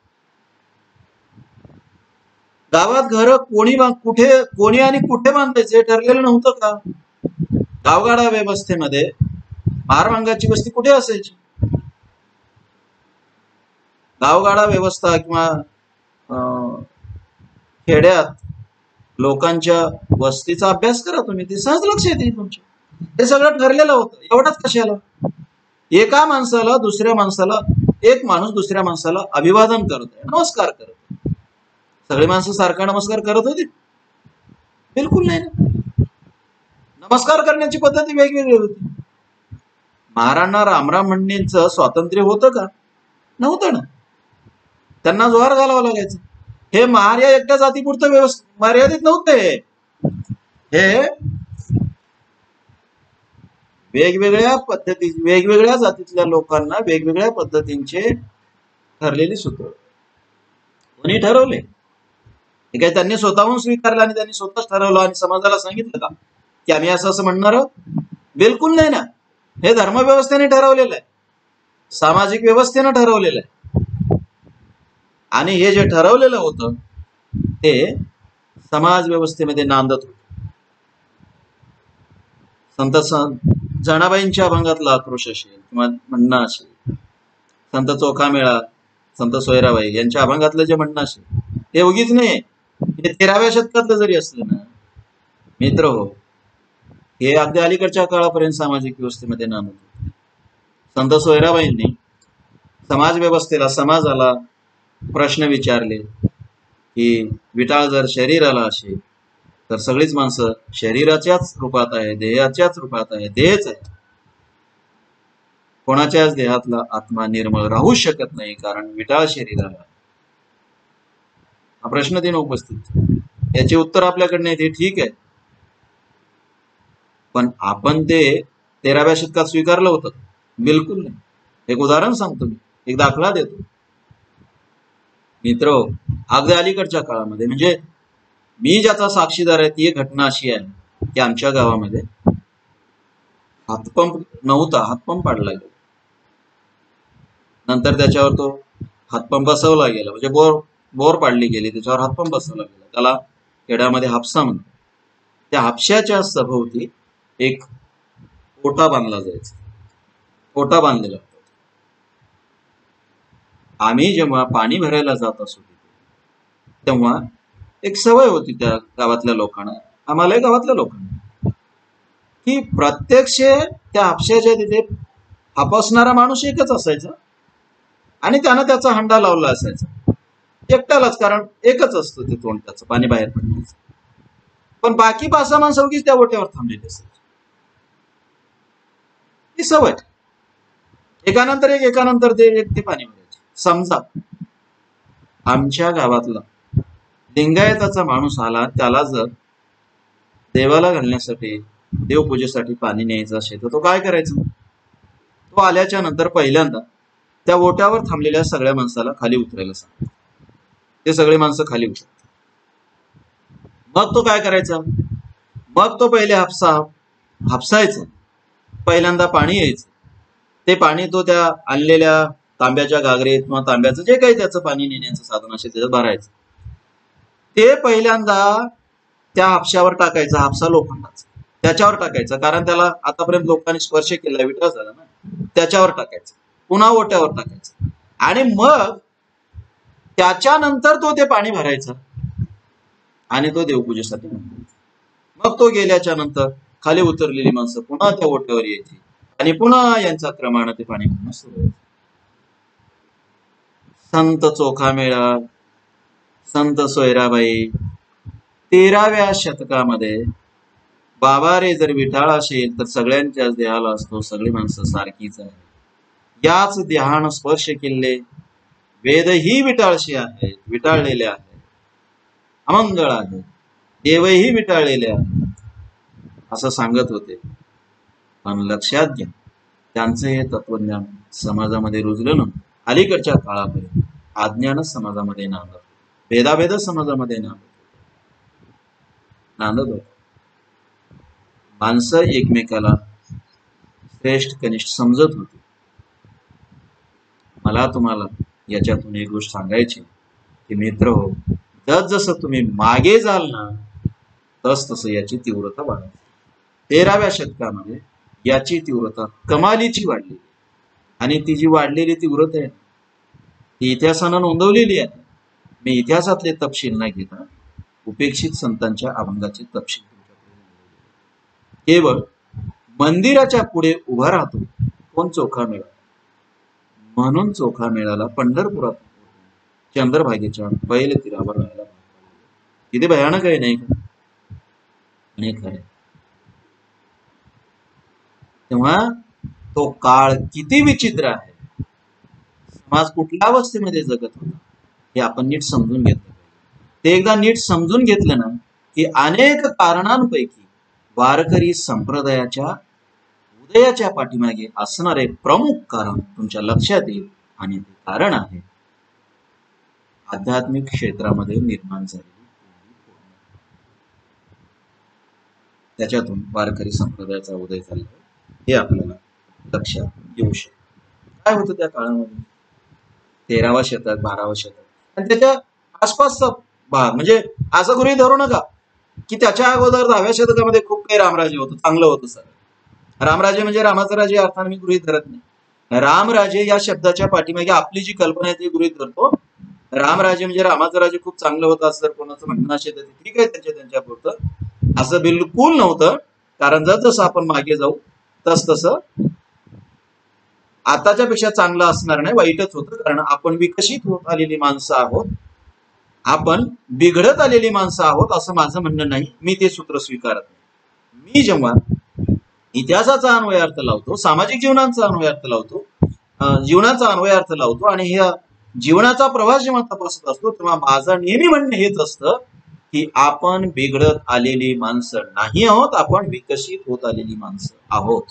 गावात घर कोणी आणि कुठे बांधायचे ठरलेलं नव्हतं का? गावगाडा व्यवस्थेमध्ये महारवांगाची वस्ती कुठे असायची? गावगाडा व्यवस्था किंवा खेड्यात लोकांच्या वस्तीचा अभ्यास करा तुम्ही, ते सहज लक्ष येते तुमच्या. हे सगळं ठरलेलं होतं. एवढंच कशाला? एका माणसाला दुसऱ्या माणसाला, एक माणूस दुसऱ्या माणसाला अभिवादन करत आहे, नमस्कार करत आहे. सगळी माणसं सारखा नमस्कार करत होती? बिलकुल नाही ना. नमस्कार करण्याची पद्धती वेगवेगळी होती. महाराणा रामराम म्हणणेंचं स्वातंत्र्य होतं का? नव्हतं ना. त्यांना जोहार घालावं लागायचं. हे महार या एकट्या जातीपुरतं मर्यादित नव्हते. हे वेगवेगळ्या पद्धती, वेगवेगळ्या जातीतल्या लोकांना वेगवेगळ्या पद्धतींचे ठरलेले सूत्र कोणी ठरवले? हे काय त्यांनी स्वतःहून स्वीकारलं आणि त्यांनी स्वतःच ठरवलं आणि समाजाला सांगितलं का की आम्ही असं म्हणणार आहोत? बिलकुल नाही ना. हे धर्मव्यवस्थेने ठरवलेलं आहे, सामाजिक व्यवस्थेनं ठरवलेलं आहे. आणि हे जे ठरवलेलं होतं ते समाज व्यवस्थेमध्ये नांदत होतं. संत जनाबाईंच्या अभंगातला आक्रोश असेल किंवा म्हणणं असेल, संत चोखामेळा, संत सोयराबाई यांच्या अभंगातलं जे म्हणणं असेल ते उगीच नाही. हे 13व्या शतकातलं जरी असलं ना मित्र हो, हे अगदी अलीकडच्या काळापर्यंत सामाजिक व्यवस्थेमध्ये नांदत होतं. संत सोयराबाईंनी समाज व्यवस्थेला, समाजाला प्रश्न विचारले की विटाळ जर शरीराला असेल तर सगळीच माणसं शरीराच्याच रूपात आहे, देहाच्याच रूपात आहे, देहच आहे. कोणाच्याच देहातला आत्मा निर्मळ राहू शकत नाही कारण विटाळ शरीराला. हा प्रश्न तिने उपस्थित. याचे उत्तर आपल्याकडे ते ठीक आहे, पण आपण ते 13व्या शतकात स्वीकारलं होतं? बिलकुल नाही. एक उदाहरण सांगतो मी, एक दाखला देतो मित्र. अगदी अलीकडच्या काळामध्ये, म्हणजे मी ज्याचा साक्षीदार आहे ती एक घटना अशी आहे की आमच्या गावामध्ये हातपंप नव्हता, हातपंप पाडला गेला. नंतर त्याच्यावर तो हातपंप बसवला गेला, म्हणजे बोर पाडली गेली, त्याच्यावर हातपंप बसवला गेला. त्याला खेड्यामध्ये हापसा म्हणतात. त्या हापशाच्या सभोवती एक ओटा बांधला जायचा, ओटा बांधलेला. आम्ही जेव्हा पाणी भरायला जात असो तेव्हा एक सवय होती त्या गावातल्या लोकांना, आम्हालाही गावातल्या लोकांना, की प्रत्यक्ष त्या हापशाच्या तिथे हापसणारा माणूस एकच असायचा आणि त्यानं त्याचा हंडा लावला असायचा एकट्यालाच, कारण एकच असतं ते तोंड त्याचं पाणी बाहेर पडण्याचं. पण बाकी 5-6 माणसं उगीच त्या ओट्यावर थांबलेली असायची. ही सवय एकानंतर एक ते पाणी भरायचे. समजा आमच्या गावातला लिंगायताचा माणूस आला, त्याला जर देवाला घालण्यासाठी, देवपूजेसाठी पाणी न्यायचं असेल तर तो काय करायचं? तो आल्याच्या नंतर पहिल्यांदा त्या ओट्यावर थांबलेल्या सगळ्या माणसाला खाली उतरायला सांगतो. ते सगळे माणसं खाली उतरतात. मग तो काय करायचा? मग तो पहिले हापसा हापसायचं, पहिल्यांदा पाणी यायचं, ते पाणी तो त्या आणलेल्या तांब्याच्या घागरीत किंवा तांब्याचं जे काही त्याचं पाणी नेण्याचं साधन असेल त्याच्यात भरायचं. ते पहिल्यांदा त्या हापशावर टाकायचं, हापसा लोखंडाचा त्याच्यावर टाकायचं, कारण त्याला आतापर्यंत लोकांनी स्पर्श केला, विटा झाला ना, त्याच्यावर टाकायचं, पुन्हा ओट्यावर टाकायचं, आणि मग त्याच्यानंतर तो ते पाणी भरायचं आणि तो देवपूजेसाठी मग तो गेल्याच्या नंतर खाली उतरलेली माणसं पुन्हा त्या ओट्यावर यायची आणि पुन्हा यांचा क्रमानं ते पाणी भरणं सुरू व्हायचं. संत चोखामेळा, संत सोयराबाई 13व्या शतकामध्ये बाबा रे जर विटाळ असेल तर सगळ्यांच्याच देहाला असतो, सगळी माणसं सारखीच आहे, याच देहान स्पर्श केले, वेदही विटाळशी आहेत, विटाळलेले आहेत, अमंगळ आहेत, देवही विटाळलेले आहेत असं सांगत होते. पण लक्षात घ्या, त्यांचं हे तत्वज्ञान समाजामध्ये रुजलं ना, अलीकडच्या काळापर्यंत अज्ञानच समाजामध्ये नांदत, भेदाभेद समाजामध्ये नांदत होत. माणसं एकमेकाला श्रेष्ठ कनिष्ठ समजत होती. मला तुम्हाला याच्यातून एक गोष्ट सांगायची की मित्र हो, जसं तुम्ही मागे जाल ना तस तसं याची तीव्रता वाढते. 13व्या शतकामध्ये याची तीव्रता कमालीची वाढली, आणि ती जी वाढलेली तीव्रता आहे ती इतिहासानं नोंदवलेली आहे. मी इतिहासातले तपशील नाही घेता, उपेक्षित संतांच्या अभंगाचे तपशील केवळ मंदिराच्या पुढे उभा राहतो कोण? चोखामेळा. म्हणून चोखामेळ्याला पंढरपुरात चंद्रभागेच्या बैल तीरावर राहायला किती भयानक आहे नाही का? आणि खरे तेव्हा तो काळ किती विचित्र आहे, समाज कुठल्या अवस्थेमध्ये जगत होता हे आपण नीट समजून घेतलं. ते एकदा नीट समजून घेतलं ना की अनेक कारणांपैकी वारकरी संप्रदायाच्या उदयाच्या पाठीमागे असणारे प्रमुख कारण तुमच्या लक्षात येईल, आणि ते कारण आहे आध्यात्मिक क्षेत्रामध्ये निर्माण झालेली, त्याच्यातून वारकरी संप्रदायाचा उदय झाला हे आपल्याला लक्षात येऊ शकते. काय होतं त्या काळामध्ये? 13वा शतक, 12वा शतक आणि त्याच्या आसपासचा भाग. म्हणजे असं गृहीत धरू नका की त्याच्या अगोदर 10व्या शतकामध्ये खूप काही रामराज्य होतं, चांगलं होतं सर. रामराज्य म्हणजे रामाचं राज्य अर्थाने मी गृहीत धरत नाही. रामराज्य या शब्दाच्या पाठीमागे आपली जी कल्पना आहे ती गृहीत धरतो. रामराज्य म्हणजे रामाचं राज्य खूप चांगलं होतं असं जर कोणाचं म्हणणं असेल तर ठीक आहे, त्यांच्या पुरतं. असं बिलकुल नव्हतं, कारण जसं आपण मागे जाऊ तस तसं आताच्या पेक्षा चांगलं असणार नाही, वाईटच होतं. कारण आपण विकसित होत आलेली माणसं आहोत, आपण बिघडत आलेली माणसं आहोत असं माझं म्हणणं नाही. मी ते सूत्र स्वीकारत नाही. मी जेव्हा इतिहासाचा अन्वयार्थ लावतो, सामाजिक जीवनाचा अन्वयार्थ लावतो, जीवनाचा अन्वयार्थ लावतो आणि ह्या जीवनाचा प्रवास जेव्हा तपासत असतो तेव्हा माझं नेहमी म्हणणं हेच असतं की आपण बिघडत आलेली माणसं नाही आहोत, आपण विकसित होत आलेली माणसं आहोत.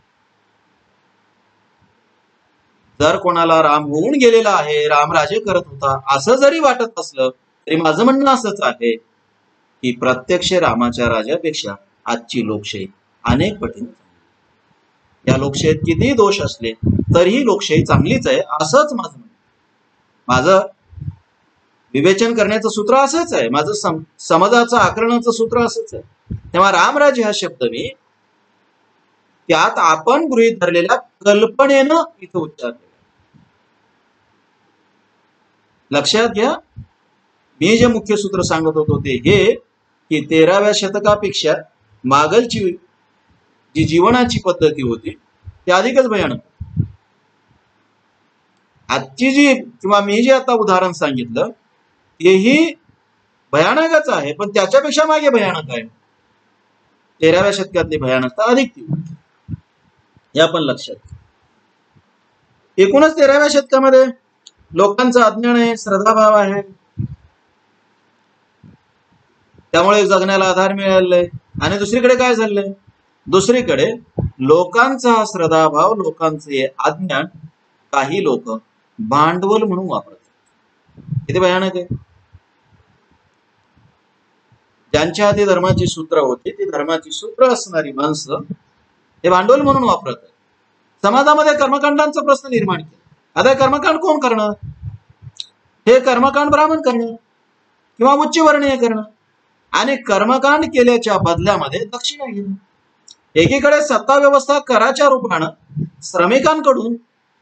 जर कोणाला राम होऊन गेलेला आहे, रामराज्य करत होता असं जरी वाटत असलं तरी माझं म्हणणं असंच आहे की प्रत्यक्ष रामाच्या राजापेक्षा आजची लोकशाही अनेक पटीने, या लोकशाहीत कितीही दोष असले तरीही लोकशाही चांगलीच आहे असंच माझं म्हणणं. माझं विवेचन करण्याचं सूत्र असंच आहे, माझं समाजाचं आकलनाचं सूत्र असंच आहे. तेव्हा रामराज्य हा शब्द मी त्यात आपण गृहीत धरलेल्या कल्पनेनं इथं उच्चार केला. लक्षात घ्या, मी जे मुख्य सूत्र सांगत होतो ते हे की 13व्या शतकापेक्षा मागलची जी जीवनाची पद्धती होती ती अधिकच भयानक. आजची जी किंवा मी जे आता उदाहरण सांगितलं तेही भयानकच आहे, पण त्याच्यापेक्षा मागे भयानक आहे. 13व्या शतकातली भयानकता अधिक तीव्र, हे आपण लक्षात. एकूणच 13व्या शतकामध्ये लोकांचं अज्ञान आहे, श्रद्धाभाव आहे, त्यामुळे जगण्याला आधार मिळालेला आहे. आणि दुसरीकडे काय झालंय? दुसरीकडे लोकांचा हा श्रद्धाभाव, लोकांचे अज्ञान काही लोक भांडवल म्हणून वापरतात. किती भयानक आहे. ज्यांच्या हाती धर्माची सूत्र होती, ती धर्माची सूत्र असणारी माणसं हे भांडवल म्हणून वापरत आहेत. समाजामध्ये कर्मकांडांचा प्रश्न निर्माण केला. आता कर्मकांड कोण करणार? हे कर्मकांड ब्राह्मण करणं किंवा उच्चवर्णीय करणं, आणि कर्मकांड केल्याच्या बदल्यामध्ये दक्षिणा घेणं. एकीकडे सत्ता व्यवस्था कराच्या रूपानं श्रमिकांकडून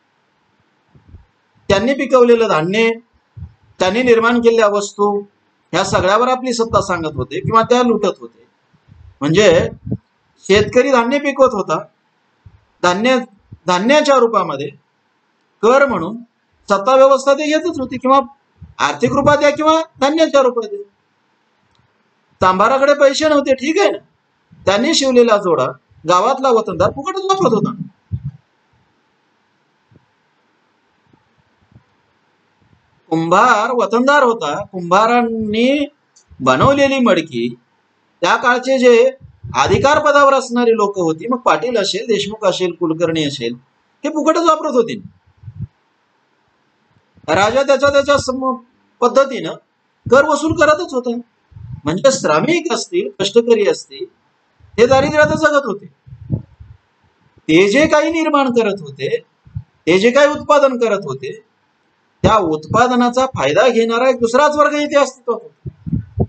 त्यांनी पिकवलेलं धान्य, त्यांनी निर्माण केलेल्या वस्तू, ह्या सगळ्यावर आपली सत्ता सांगत होते किंवा त्या लुटत होते. म्हणजे शेतकरी धान्य पिकवत होता, धान्याच्या रूपामध्ये कर म्हणून सत्ता व्यवस्था ते घेतच होती, किंवा आर्थिक रूपात द्या किंवा धान्याच्या रूपात द्या. चांभाराकडे पैसे नव्हते, ठीक आहे ना, त्यांनी शिवलेला जोडा गावातला वतनदार फुकटच वापरत होता. कुंभार वतनदार होता, कुंभारांनी बनवलेली मडकी त्या काळचे जे अधिकार पदावर असणारी लोक होती, मग पाटील असेल, देशमुख असेल, कुलकर्णी असेल, हे फुकटच वापरत होते. राजा त्याच्या पद्धतीनं कर वसूल करतच होता. म्हणजे श्रमिक असतील, कष्टकरी असतील, हे दारिद्र्यात जगत होते. ते जे काही निर्माण करत होते, ते जे काही उत्पादन करत होते, त्या उत्पादनाचा फायदा घेणारा एक दुसराच वर्ग इथे अस्तित्वात होता.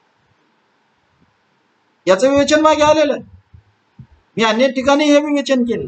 याचं विवेचन मागे आलेलं आहे. मी अन्य ठिकाणी हे विवेचन केलेलं.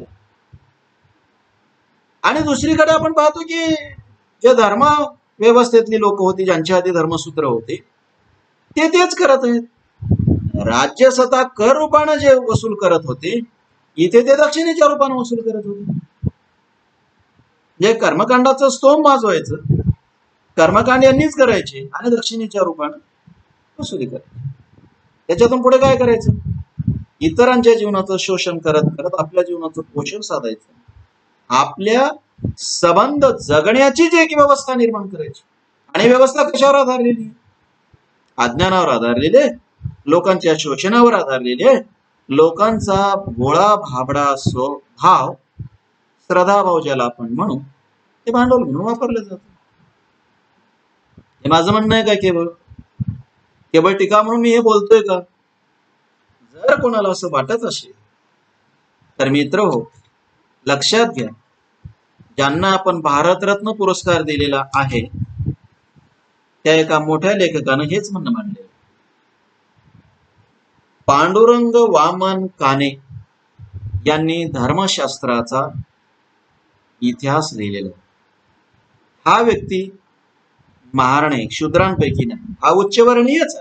आणि दुसरीकडे आपण पाहतो की जे धर्म व्यवस्थेतली लोक होती, ज्यांच्या हाती धर्मसूत्र होते, ते तेच करत आहेत. राज्य सत्ता कर रूपानं जे वसूल करत होते, इथे ते दक्षिणेच्या रूपानं वसूल करत होते. जे कर्मकांडाचं स्तोम वाजवायचं, कर्मकांड यांनीच करायचे आणि दक्षिणेच्या रूपानं वसुली करायची. त्याच्यातून पुढे काय करायचं? इतरांच्या जीवनाचं शोषण करत करत आपल्या जीवनाचं पोषण साधायचं, आपल्या संबंध जगण्याची जी एक व्यवस्था निर्माण करायची. आणि व्यवस्था कशावर आधारलेली? अज्ञानावर आधारलेले, लोकांच्या शोषणावर आधारलेले, लोकांचा भोळा भाबडा स्वभाव, श्रद्धाभाव ज्याला आपण म्हणू, ते भांडवल म्हणून वापरलं जातं. हे माझं म्हणणं आहे का? केवळ टीका म्हणून मी हे बोलतोय का? जर कोणाला असं वाटत असेल तर मित्र हो, लक्षात घ्या, ज्यांना आपण भारतरत्न पुरस्कार दिलेला आहे त्या एका मोठ्या लेखकानं हेच म्हणणं मांडले. पांडुरंग वामन काने यांनी धर्मशास्त्राचा इतिहास लिहिलेला. हा व्यक्ती महारणे, शूद्रांपैकी नाही, हा उच्चवर्णीयच आहे.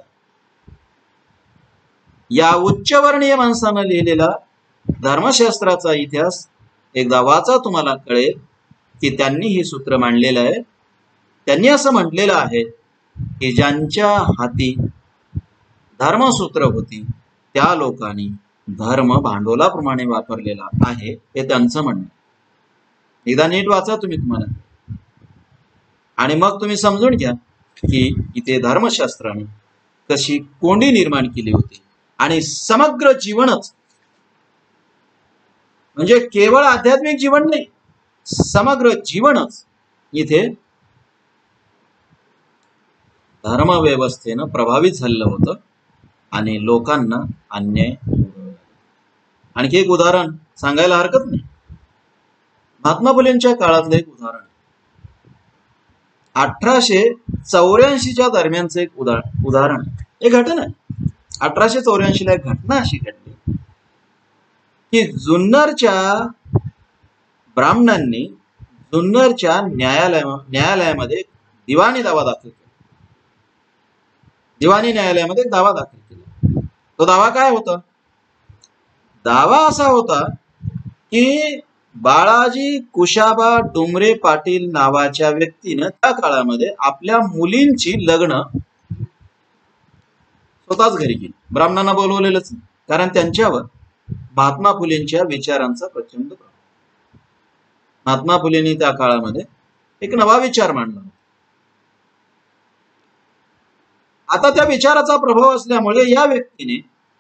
या उच्चवर्णीय माणसानं लिहिलेला धर्मशास्त्राचा इतिहास एकदा वाचा, तुम्हाला कळेल की त्यांनी ही सूत्र मांडलेलं आहे. त्यांनी असं म्हटलेलं आहे की ज्यांच्या हाती धर्मसूत्र होती त्या लोकांनी धर्म भांडवलाप्रमाणे वापरलेला आहे, हे त्यांचं म्हणणं. एकदा नीट वाचा तुम्ही, तुम्हाला, आणि मग तुम्ही समजून घ्या की इथे धर्मशास्त्राने कशी कोंडी निर्माण केली होती. आणि समग्र जीवनच, म्हणजे केवळ आध्यात्मिक जीवन नाही, समग्र जीवनच इथे धर्मव्यवस्थेनं प्रभावित झालेलं होतं आणि लोकांना अन्याय. आणखी एक उदाहरण सांगायला हरकत नाही. महात्मा फुलेंच्या काळातलं एक उदाहरण, 1884च्या दरम्यानचं एक उदाहरण, एक घटना आहे. 1884ला एक घटना अशी घडली की जुन्नरच्या ब्राह्मणांनी जुन्नरच्या न्यायालयामध्ये दिवाणी दावा दाखल केला. दिवाणी न्यायालयामध्ये एक दावा दाखल केला. तो दावा काय होता? दावा असा होता की बाळाजी कुशाबा डुमरे पाटील नावाच्या व्यक्तीनं त्या काळामध्ये आपल्या मुलींची लग्न स्वतःच घरी केली. ब्राह्मणांना बोलवलेलंच नाही, कारण त्यांच्यावर महात्मा फुलेंच्या विचारांचा प्रचंड प्रभाव. महात्मा फुलेंनी त्या काळामध्ये एक नवा विचार मांडला. आता त्या विचाराचा प्रभाव असल्यामुळे या व्यक्तीने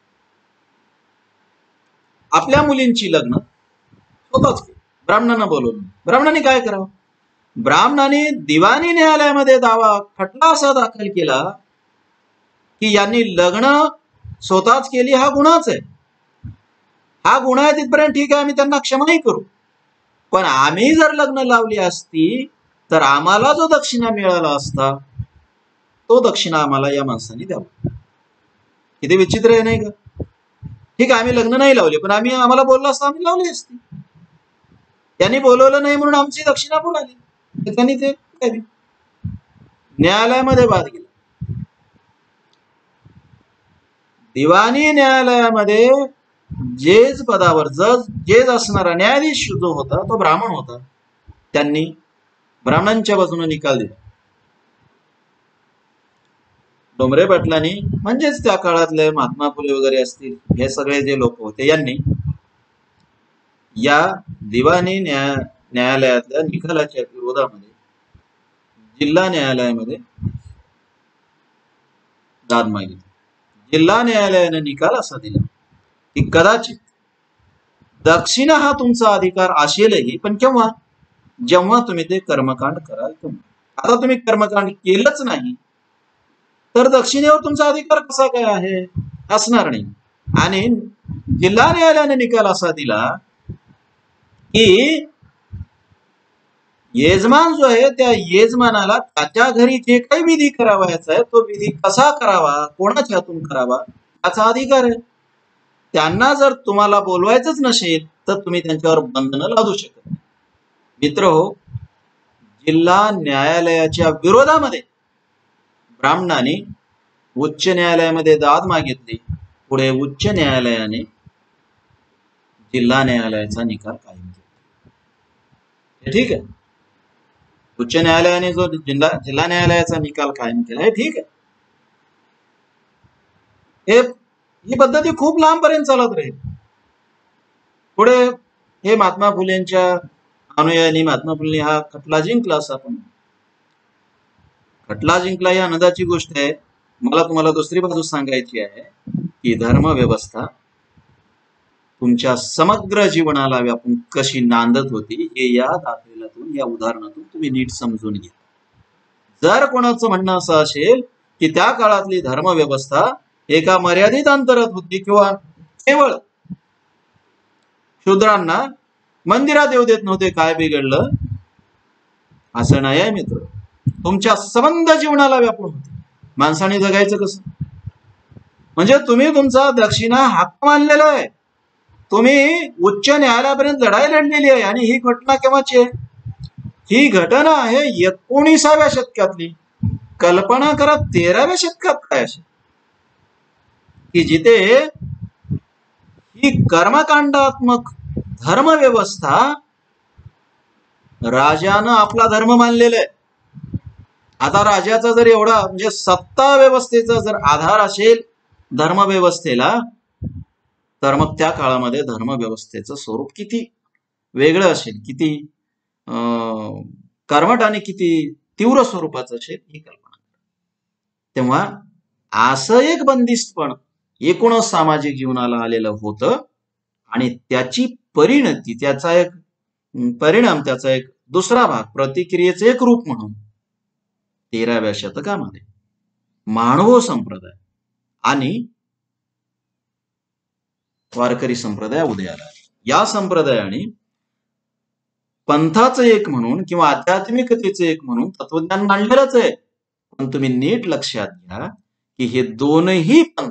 आपल्या मुलींची लग्न स्वतःच केली, ब्राह्मणांना बोलवलं. ब्राह्मणांनी काय करावं? ब्राह्मणांनी दिवाणी न्यायालयामध्ये खटला असा दाखल केला की यांनी लग्न स्वतःच केली हा गुन्हाच आहे. हा गुन्हा आहे तिथपर्यंत ठीक आहे, आम्ही त्यांना क्षमाही करू. पण आम्ही जर लग्न लावली असती तर आम्हाला जो दक्षिणा मिळाला असता तो दक्षिणा आम्हाला या माणसाने द्यावा. किती विचित्र आहे नाही का? ठीक आहे, आम्ही लग्न नाही लावले, पण आम्हाला बोललो असतं आम्ही लावली असती. त्यांनी बोलवलं नाही म्हणून आमची दक्षिणा बुडाली. त्यांनी ते न्यायालयामध्ये वाद गेला. दिवाणी न्यायालयामध्ये जेज पदावर जेज असणारा न्यायाधीश जो होता तो ब्राह्मण होता. त्यांनी ब्राह्मणांच्या बाजूने निकाल दिला. डोंगरे पाटलांनी म्हणजेच त्या काळातले महात्मा फुले वगैरे असतील हे सगळे जे लोक होते यांनी या दिवाणी न्यायालयातल्या निकालाच्या विरोधामध्ये जिल्हा न्यायालयामध्ये दाद मागितली. जिल्हा न्यायालयाने निकाल असा दिला की कदाचित दक्षिणा हा तुमचा अधिकार असेलही, पण केव्हा? जेव्हा तुम्ही ते कर्मकांड कराल तेव्हा. आता तुम्ही कर्मकांड केलंच नाही तर दक्षिणेवर तुमचा अधिकार कसा काय आहे? असणार नाही. आणि जिल्हा न्यायालयाने निकाल असा दिला की यजमान जो आहे त्या यजमानाला त्याच्या घरी जे काही विधी करावायचा आहे तो विधी कसा करावा, कोणाच्या हातून करावा याचा अधिकार आहे. त्यांना जर तुम्हाला बोलवायचंच नसेल तर तुम्ही त्यांच्यावर बंधनं लादू शकत नाही. मित्र हो, जिल्हा न्यायालयाच्या विरोधामध्ये ब्राह्मणाने उच्च न्यायालयामध्ये दाद मागितली. पुढे उच्च न्यायालयाने जिल्हा न्यायालयाचा निकाल कायम केला. ठीक आहे, उच्च न्यायालयाने जो जिल्हा न्यायालयाचा निकाल कायम केला हे ठीक आहे. ही पद्धती खूप लांबपर्यंत चालत राहील. पुढे हे महात्मा फुलेंच्या अनुयायांनी महात्मा फुले हा खटला जिंकला. असा पण खटला जिंकला ही आनंदाची गोष्ट आहे. मला तुम्हाला दुसरी बाजू सांगायची आहे की धर्मव्यवस्था तुमच्या समग्र जीवनाला व्यापून कशी नांदत होती हे या दाखल्यातून, या उदाहरणातून तुम्ही नीट समजून घ्या. जर कोणाचं म्हणणं असं असेल की त्या काळातली धर्मव्यवस्था एका मर्यादित अंतरात होती किंवा केवळ शूद्रांना मंदिरात येऊ देत नव्हते, काय बिघडलं? असं नाही आहे मित्र. तुमच्या संबंध जीवनाला व्यापून होते. माणसाने जगायचं कसं? म्हणजे तुम्ही तुमचा दक्षिणा हक्क मानलेला आहे. तुम्ही उच्च न्यायालयापर्यंत लढाई लढलेली आहे. आणि ही घटना केव्हाची आहे? ही घटना आहे 19व्या शतकातली. कल्पना करा 13व्या शतकात काय असेल की जिथे ही कर्मकांडात्मक धर्मव्यवस्था राजानं आपला धर्म मानलेला आहे. आता राजाचा जर एवढा म्हणजे सत्ता व्यवस्थेचा जर आधार असेल धर्मव्यवस्थेला, तर मग त्या काळामध्ये धर्मव्यवस्थेचं स्वरूप किती वेगळं असेल, किती कर्मठ आणि किती तीव्र स्वरूपाचं असेल ही कल्पना. तेव्हा असं एक बंदिस्तपण एकूणच सामाजिक जीवनाला आलेलं होतं आणि त्याची परिणती, त्याचा एक परिणाम, त्याचा एक दुसरा भाग, प्रतिक्रियेचं एक रूप म्हणून 13व्या शतकामध्ये मानव संप्रदाय आणि वारकरी संप्रदाय उदयाला. या संप्रदायाने पंथाचं एक म्हणून किंवा आध्यात्मिकतेचं एक म्हणून तत्वज्ञान मांडलेलंच आहे. पण तुम्ही नीट लक्षात घ्या की हे दोनही पंथ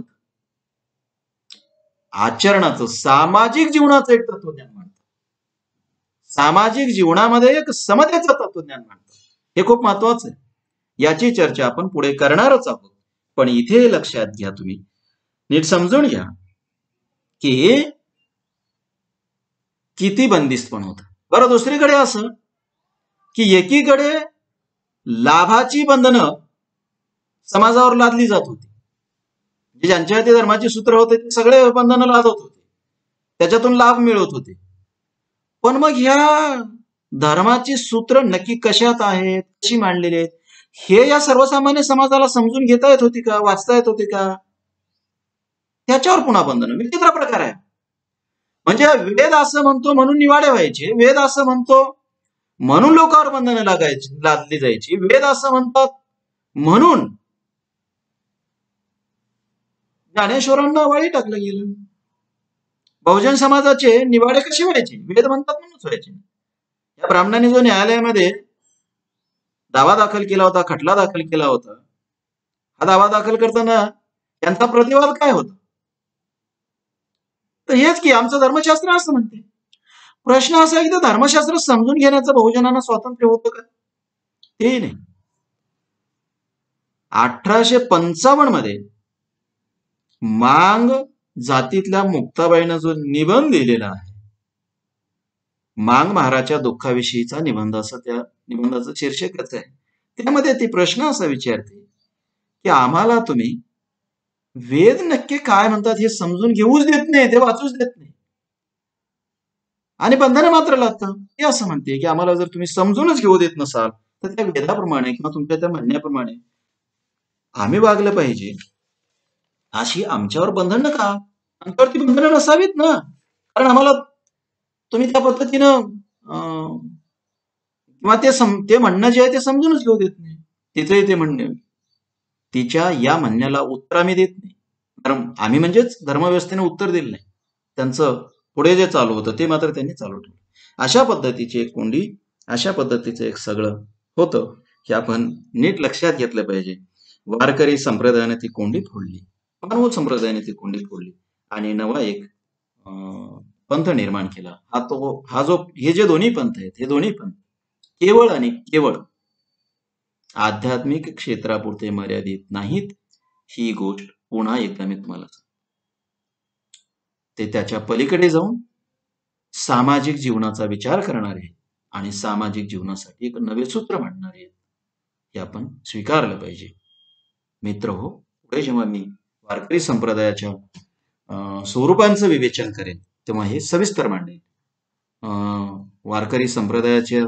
आचरणाचं, सामाजिक जीवनाचं एक तत्वज्ञान मांडतात. सामाजिक जीवनामध्ये एक समतेचं तत्वज्ञान मांडतात. हे खूप महत्वाचं आहे. याची चर्चा आपण पुढे करणारच आहोत. पण इथे लक्षात घ्या, तुम्ही नीट समजून घ्या की किती बंदिस्तपण होतं. बरं, दुसरीकडे असं की एकीकडे लाभाची बंधनं समाजावर लादली जात होती. ज्यांच्या हाती धर्माची सूत्र होते ते सगळे बंधनं लादत होते, त्याच्यातून लाभ मिळत होते. पण मग ह्या धर्माची सूत्र नक्की कशात आहेत, कशी मांडलेली आहेत, हे या सर्वसामान्य समाजाला समजून घेता येत होती का, वाचता येत होती का? त्याच्यावर पुन्हा बंधनं. विचित्र प्रकार आहे. म्हणजे वेद असं म्हणतो म्हणून निवाडे व्हायचे, वेद असं म्हणतो म्हणून लोकांवर बंधनं लादली जायची, वेद असं म्हणतात म्हणून ज्ञानेश्वरांना वाळी टाकलं गेलं. बहुजन समाजाचे निवाडे कसे व्हायचे? वेद म्हणतात म्हणूनच व्हायचे. या ब्राह्मणांनी जो न्यायालयामध्ये दावा दाखल केला होता, खटला दाखल केला होता, हा दावा दाखल करताना त्यांचा प्रतिवाद काय होता? तर हेच की आमचं धर्मशास्त्र असं म्हणते. प्रश्न असा आहे की धर्मशास्त्र समजून घेण्याचं बहुजनांना स्वातंत्र्य होतं का? तेही नाही. 1855 मध्ये मांग जातीतल्या मुक्ताबाईनं जो निबंध लिहिलेला आहे, मांग महाराच्या दुःखाविषयीचा निबंध, असं त्या निबंधाचं शीर्षकच आहे. त्यामध्ये ती प्रश्न असा विचारते की आम्हाला तुम्ही वेद नक्की काय म्हणतात हे समजून घेऊच देत नाही, ते वाचूच देत नाही, आणि बंधनं मात्र लागतं. ते असं म्हणते की आम्हाला जर तुम्ही समजूनच घेऊ देत नसाल तर त्या वेदाप्रमाणे किंवा तुमच्या त्या म्हणण्याप्रमाणे आम्ही वागलं पाहिजे, अशी आमच्यावर बंधनं का? आमच्यावरती बंधनं नसावीत ना, कारण आम्हाला तुम्ही त्या पद्धतीनं किंवा ते म्हणणं जे आहे ते समजूनच घेऊ देत नाही. तिचंही ते म्हणणं, तिच्या या म्हणण्याला उत्तर आम्ही देत नाही. आम्ही म्हणजेच धर्मव्यवस्थेने उत्तर दिलं नाही, त्यांचं पुढे जे चालू होतं ते मात्र त्यांनी चालू ठेवलं. अशा पद्धतीची एक कोंडी, अशा पद्धतीचं एक सगळं होतं हे आपण नीट लक्षात घेतलं पाहिजे. वारकरी संप्रदायाने ती कोंडी फोडली, मानव संप्रदायाने ती कोंडी फोडली आणि नवा एक पंथ निर्माण केला. हे जे दोन्ही पंथ आहेत, हे दोन्ही पंथ केवळ आणि केवळ आध्यात्मिक क्षेत्रापुरते मर्यादित नाहीत. ही गोष्ट पुन्हा एकदा मी तुम्हाला ते त्याच्या पलीकडे जाऊन सामाजिक जीवनाचा विचार करणारे आणि सामाजिक जीवनासाठी एक नवे सूत्र मांडणारे हे आपण स्वीकारलं पाहिजे. मित्र हो, पुढे जेव्हा मी वारकरी संप्रदायाच्या स्वरूपांचं विवेचन करेन तेव्हा हे सविस्तर मांडेन. वारकरी संप्रदायाच्या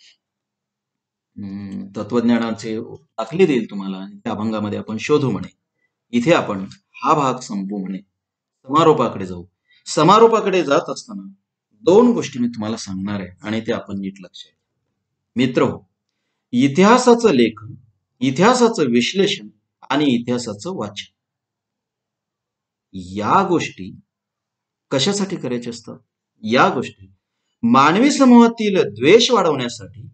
तत्वज्ञानाचे दाखले देईल तुम्हाला आणि त्या अभंगामध्ये आपण शोधू म्हणे. इथे आपण हा भाग संपू म्हणे, समारोपाकडे जाऊ. समारोपाकडे जात असताना दोन गोष्टी मी तुम्हाला सांगणार आहे आणि ते आपण नीट लक्षात घ्या. मित्र हो, इतिहासाचं लेखन, इतिहासाचं विश्लेषण आणि इतिहासाचं वाचन या गोष्टी कशासाठी करायच्या असतात? या गोष्टी मानवी समूहातील द्वेष वाढवण्यासाठी,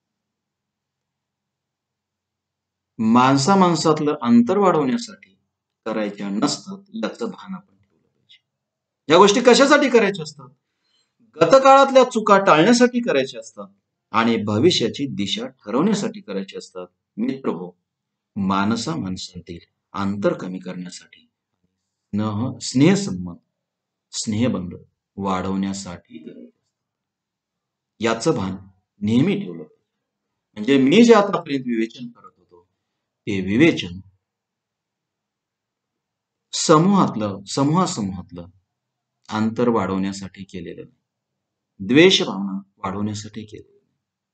माणसातलं अंतर वाढवण्यासाठी करायच्या नसतात, याचं भान आपण ठेवलं पाहिजे. या गोष्टी कशासाठी करायच्या असतात? गतकाळातल्या चुका टाळण्यासाठी करायच्या असतात आणि भविष्याची दिशा ठरवण्यासाठी करायची असतात. मित्र हो, माणसातील अंतर कमी करण्यासाठी, स्नेहसंबंध, स्नेहबंध वाढवण्यासाठी याचं भान नेहमी ठेवलं पाहिजे. म्हणजे मी जे आतापर्यंत विवेचन करत होतो ते विवेचन समूहातलं अंतर वाढवण्यासाठी केलेलं नाही, द्वेष भावना वाढवण्यासाठी केलेलं नाही.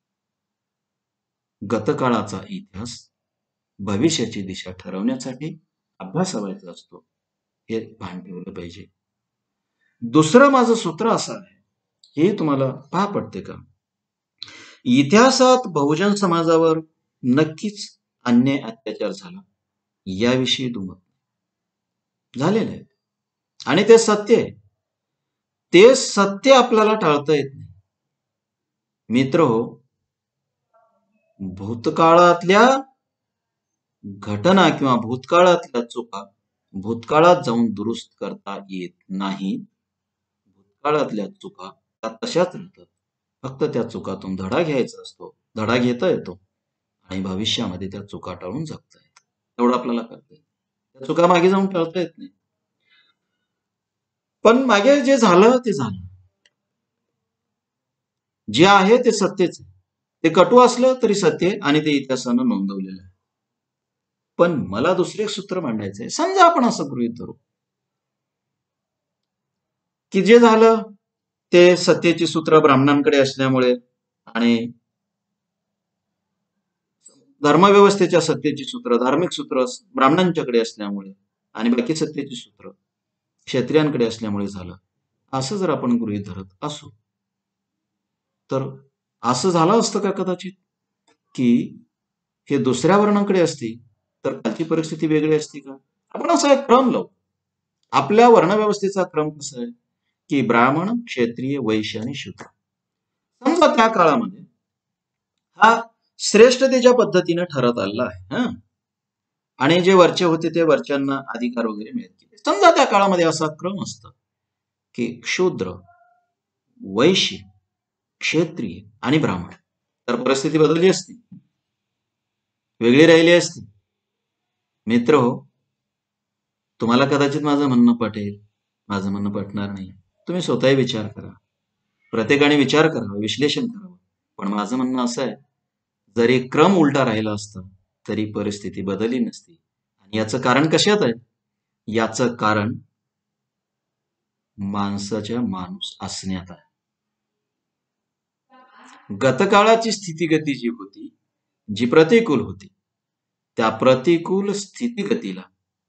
गतकाळाचा इतिहास भविष्याची दिशा ठरवण्यासाठी अभ्यासावायचा असतो, हे भान ठेवलं पाहिजे. दुसरं माझं सूत्र असं आहे, हे तुम्हाला पहा पडते का? इतिहासात बहुजन समाजावर नक्कीच अन्याय अत्याचार झाला, याविषयी दुमत झालेलं आहे आणि ते सत्य आहे. ते सत्य आपल्याला टाळता येत नाही. मित्र हो, भूतकाळातल्या घटना किंवा भूतकाळातल्या चुका भूतकाळात जाऊन दुरुस्त करता येत नाही. भूतकाळातल्या चुका त्या तशाच राहतात. फक्त त्या चुकातून धडा घ्यायचा असतो, धडा घेता येतो आणि भविष्यामध्ये त्या चुका टाळून जगता येतं. एवढं आपल्याला करता येतं. त्या चुका मागे जाऊन टाळता येत नाही. पण मागे जे झालं ते झालं, जे आहे ते सत्यच आहे. ते कटू असलं तरी सत्य आहे आणि ते इतिहासानं नोंदवलेलं आहे. पण मला दुसरे एक सूत्र मांडायचं आहे. समजा आपण असं गृहीत धरू की जे झालं ते सत्तेची सूत्र ब्राह्मणांकडे असल्यामुळे आणि धर्मव्यवस्थेच्या सत्तेची सूत्र, धार्मिक सूत्र ब्राह्मणांच्याकडे असल्यामुळे आणि बाकी सत्तेची सूत्र क्षत्रियांकडे असल्यामुळे झालं, असं जर आपण गृहीत धरत असू तर असं झालं असतं का कदाचित की हे दुसऱ्या वर्णांकडे असती तर त्याची परिस्थिती वेगळी असती का? आपण असा एक क्रम लावू आपल्या वर्णव्यवस्थेचा क्रम कसा आहे की ब्राह्मण, क्षत्रिय, वैश्य आणि शूद्र. समजा त्या काळामध्ये हा श्रेष्ठतेच्या पद्धतीने ठरत आलेला आहे. आणि जे वरचे होते ते वरच्यांना अधिकार वगैरे मिळत गेले. समजा त्या काळामध्ये असा क्रम असतो की शूद्र, वैश्य, क्षत्रिय आणि ब्राह्मण. तर परिस्थिती बदलली असती, वेगळी राहिली असती. मित्र हो, तुम्हाला कदाचित माझं म्हणणं पटेल, माझं म्हणणं पटणार नाही. तुम्ही स्वतःही विचार करा, प्रत्येकाने विचार करावा, विश्लेषण करावं. पण माझं म्हणणं असं आहे, जरी क्रम उलटा राहिला असता तरी परिस्थिती बदलली नसती. आणि याचं कारण कशात आहे? याचं कारण माणसाच्या माणूस असण्यात आहे. गतकाळाची स्थितीगती जी होती, जी प्रतिकूल होती, त्या प्रतिकूल स्थितीगतीला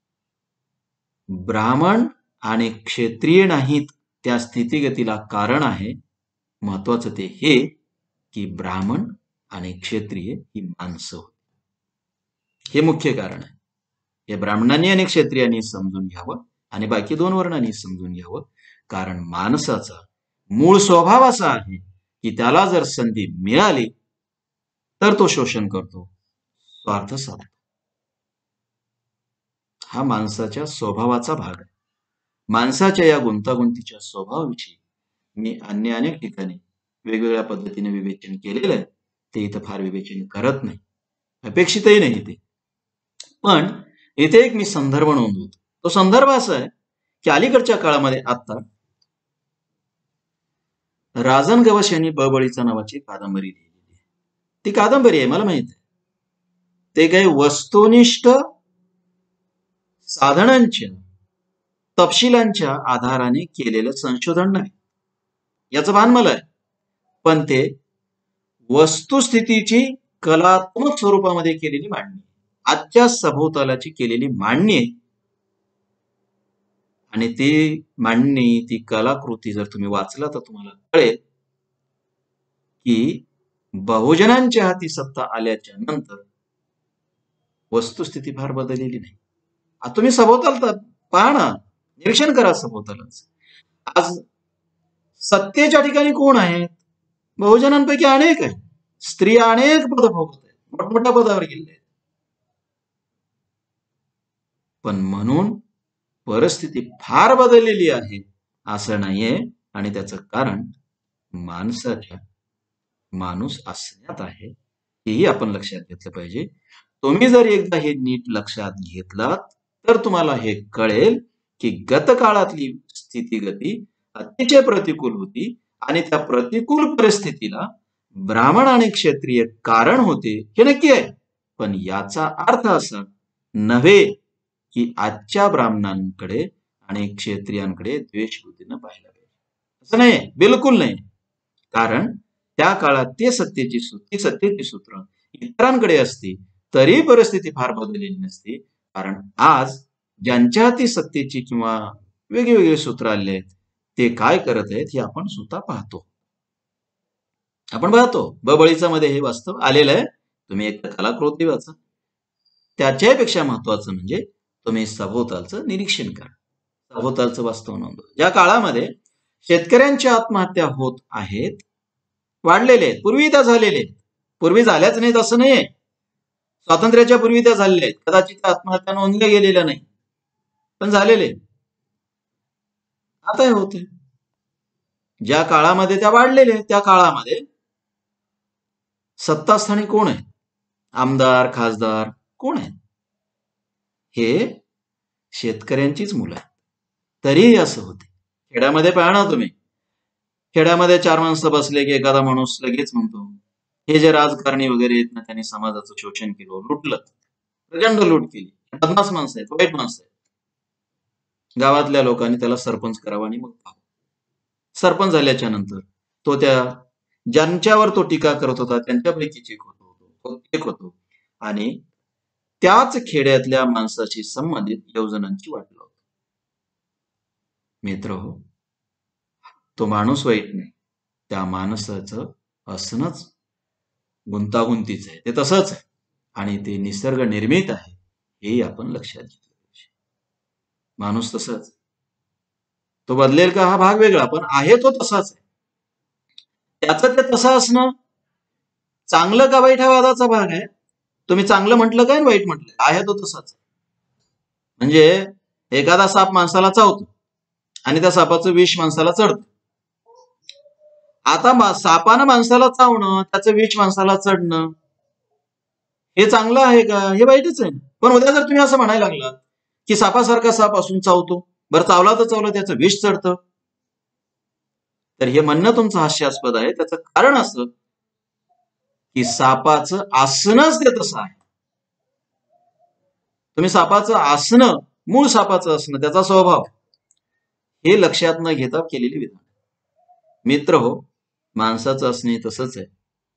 ब्राह्मण आणि क्षत्रिय नाहीत त्या स्थितीगतीला कारण आहे. महत्वाचं ते हे की ब्राह्मण आणि क्षत्रिय ही माणसं होती. हे मुख्य कारण आहे. हे ब्राह्मणांनी आणि क्षत्रियांनी समजून घ्यावं आणि बाकी दोन वर्णांनी समजून घ्यावं. कारण माणसाचा मूळ स्वभाव असा आहे की त्याला जर संधी मिळाली तर तो शोषण करतो, स्वार्थ साधतो. हा माणसाच्या स्वभावाचा भाग आहे. माणसाच्या या गुंतागुंतीच्या स्वभावाविषयी मी अन्य अनेक ठिकाणी वेगवेगळ्या पद्धतीने विवेचन केलेलं आहे. ते इथं फार विवेचन करत नाही, अपेक्षितही नाही ते. पण इथे एक मी संदर्भ नोंदवतो. तो संदर्भ असा आहे की अलीकडच्या काळामध्ये आता राजन गवस यांनी बळीचा नावाची कादंबरी लिहिलेली आहे. ती कादंबरी आहे, मला माहित आहे. ते काही वस्तुनिष्ठ साधनांच्या तपशिलांच्या आधाराने केलेलं संशोधन नाही, याचं भान मला आहे. पण ते वस्तुस्थितीची कलात्मक स्वरूपामध्ये केलेली मांडणी, आजच्या सभोवतालाची केलेली मांडणी आहे. आणि ती मांडणी, ती कलाकृती जर तुम्ही वाचला तर तुम्हाला कळेल की बहुजनांच्या हाती सत्ता आल्याच्या नंतर वस्तुस्थिती फार बदललेली नाही. आता तुम्ही सभोवताल तर पहा ना, निरीक्षण करा सभोवतालच. आज सत्तेच्या ठिकाणी कोण आहेत? बहुजनांपैकी अनेक आहेत. स्त्रिया अनेक पद भोगत आहेत, मोठमोठ्या पदावर गेले आहेत. पण म्हणून परिस्थिती फार बदललेली आहे असं नाहीये. आणि त्याचं कारण माणसाच्या माणूस असण्यात आहे, हेही आपण लक्षात घेतलं पाहिजे. तुम्ही जर एकदा हे नीट लक्षात घेतलात तर तुम्हाला हे कळेल की गतकाळातली स्थितीगती अतिशय प्रतिकूल होती आणि त्या प्रतिकूल परिस्थितीला ब्राह्मण आणि क्षत्रिय कारण होते, हे नक्की आहे. पण याचा अर्थ असा नव्हे की आजच्या ब्राह्मणांकडे आणि क्षत्रियांकडे द्वेषबुद्धीनं पाहिलं पाहिजे, असं नाही, बिलकुल नाही. कारण त्या काळात ती सत्तेची सूत्र इतरांकडे असती तरी परिस्थिती फार बदललेली नसती. कारण आज ज्यांच्या हाती सत्तेची किंवा वेगवेगळे सूत्र आले आहेत ते काय करत आहेत हे आपण स्वतः पाहतो. बळीचा मध्ये हे वास्तव आलेलं आहे. तुम्ही एक कलाकृती वाचा. त्याच्यापेक्षा महत्वाचं म्हणजे तुम्ही सभोवतालचं निरीक्षण करा, सभोवतालचं वास्तव नोंदवा. ज्या काळामध्ये शेतकऱ्यांच्या आत्महत्या होत आहेत, वाढलेले आहेत, पूर्वी त्या झालेले आहेत, पूर्वी झाल्याच नाहीत असं नाही, स्वातंत्र्याच्या पूर्वी त्या झालेल्या आहेत. कदाचित आत्महत्या नोंदल्या गेलेल्या नाही, पण झालेले. आता हे होते ज्या काळामध्ये त्या वाढलेल्या आहेत, त्या काळामध्ये सत्तास्थानी कोण आहे? आमदार, खासदार कोण आहेत? हे शेतकऱ्यांचीच मुलं आहेत. तरीही असं होते. खेड्यामध्ये पहा ना तुम्ही, खेड्यामध्ये चार माणसं बसले की एखादा माणूस लगेच म्हणतो हे जे राजकारणी वगैरे आहेत ना, त्यांनी समाजाचं शोषण केलं, लुटलं, प्रचंड लूट केली, बदमाश माणसं आहेत, वाईट माणसं आहेत. गावातल्या लोकांनी त्याला सरपंच करावा आणि मग सरपंच झाल्याच्या नंतर तो त्या ज्यांच्यावर तो टीका करत होता त्यांच्यापैकीच एक होतो आणि त्याच खेड्यातल्या माणसाशी संबंधित योजनांची वाट लावतो. मित्र हो, तो माणूस वाईट नाही, त्या माणसाचं असणंच गुंतागुंतीच आहे, ते तसंच आहे आणि ते निसर्ग निर्मित आहे, हेही आपण लक्षात घेतलं पाहिजे. माणूस तसंच तो बदलेल का हा भाग वेगळा, पण आहे तो तसाच आहे. त्याचं ते तसं असणं चांगलं का वाईट हा वादाचा भाग आहे. तुम्ही चांगलं म्हटलं काय वाईट म्हटलं, आहे तो तसाच. म्हणजे एखादा साप माणसाला चावतो आणि त्या सापाचं विष माणसाला चढतं. आता सापानं माणसाला चावणं, त्याचं विष माणसाला चढणं हे चांगलं आहे का, हे वाईटच आहे. पण उद्या जर तुम्ही असं म्हणायला लागलात की सापासारखा साप असून चावतो, बरं चावला तर चावला, त्याचं विष चढतं, तर हे म्हणणं तुमचं हास्यास्पद आहे. त्याचं कारण असं की सापाचं आसनच ते तसं आहे. तुम्ही सापाचं आसनं, मूळ सापाचं असणं, त्याचा स्वभाव हे लक्षात न घेता केलेली विधान. मित्र हो, माणसाचं असणे तसंच आहे.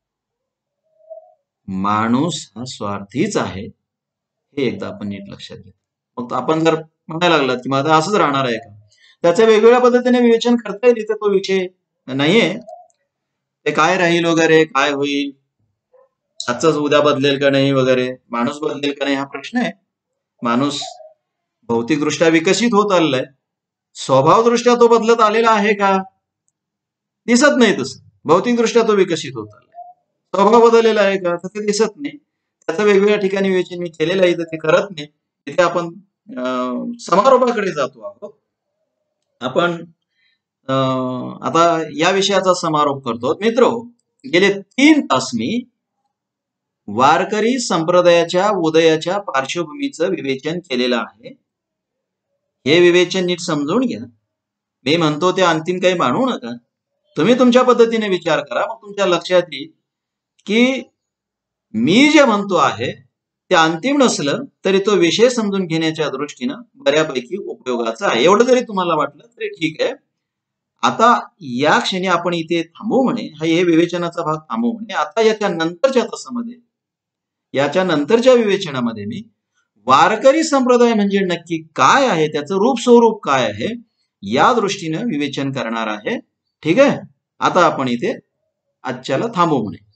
माणूस हा स्वार्थीच आहे, हे एकदा आपण नीट लक्षात घेतो. मग आपण जर म्हणायला लागलात की माझं असंच राहणार आहे का, त्याच्या वेगवेगळ्या पद्धतीने विवेचन करता येईल, इथे तो विषय नाहीये. ते काय राहील वगैरे, काय होईल, आजच उद्या बदलेल का नाही वगैरे, माणूस बदलेल का नाही हा प्रश्न आहे. माणूस भौतिकदृष्ट्या विकसित होत आलेला आहे, स्वभावदृष्ट्या तो बदलत आलेला आहे का, दिसत नाही तसं. भौतिकदृष्ट्या तो विकसित होत आलाय, स्वभाव बदललेला आहे का, तर ते दिसत नाही. त्याचं वेगवेगळ्या ठिकाणी विवेचन मी केलेलं आहे, तर ते करत नाही. तिथे आपण समारोपाकडे जातो आहोत. आपण आता या विषयाचा समारोप करतो. मित्र, गेले 3 तास मी वारकरी संप्रदायाच्या उदयाच्या पार्श्वभूमीचं विवेचन केलेलं आहे. हे विवेचन नीट समजून घ्या. मी म्हणतो ते अंतिम काही मानू नका. तुम्ही तुमच्या पद्धतीने विचार करा, मग तुमच्या लक्षात येईल की मी जे म्हणतो आहे ते अंतिम नसलं तरी तो विषय समजून घेण्याच्या दृष्टीनं बऱ्यापैकी उपयोगाचा आहे. एवढं जरी तुम्हाला वाटलं तरी ठीक आहे. आता या क्षणी आपण इथे थांबू म्हणे, हे विवेचनाचा भाग थांबू म्हणे. आता याच्या नंतरच्या तासामध्ये, याच्या नंतरच्या विवेचनामध्ये मी वारकरी संप्रदाय म्हणजे नक्की काय आहे, त्याचं रूप स्वरूप काय आहे, या दृष्टीनं विवेचन करणार आहे. ठीक आहे. आता आपण इथे आजच्याला थांबू म्हणे.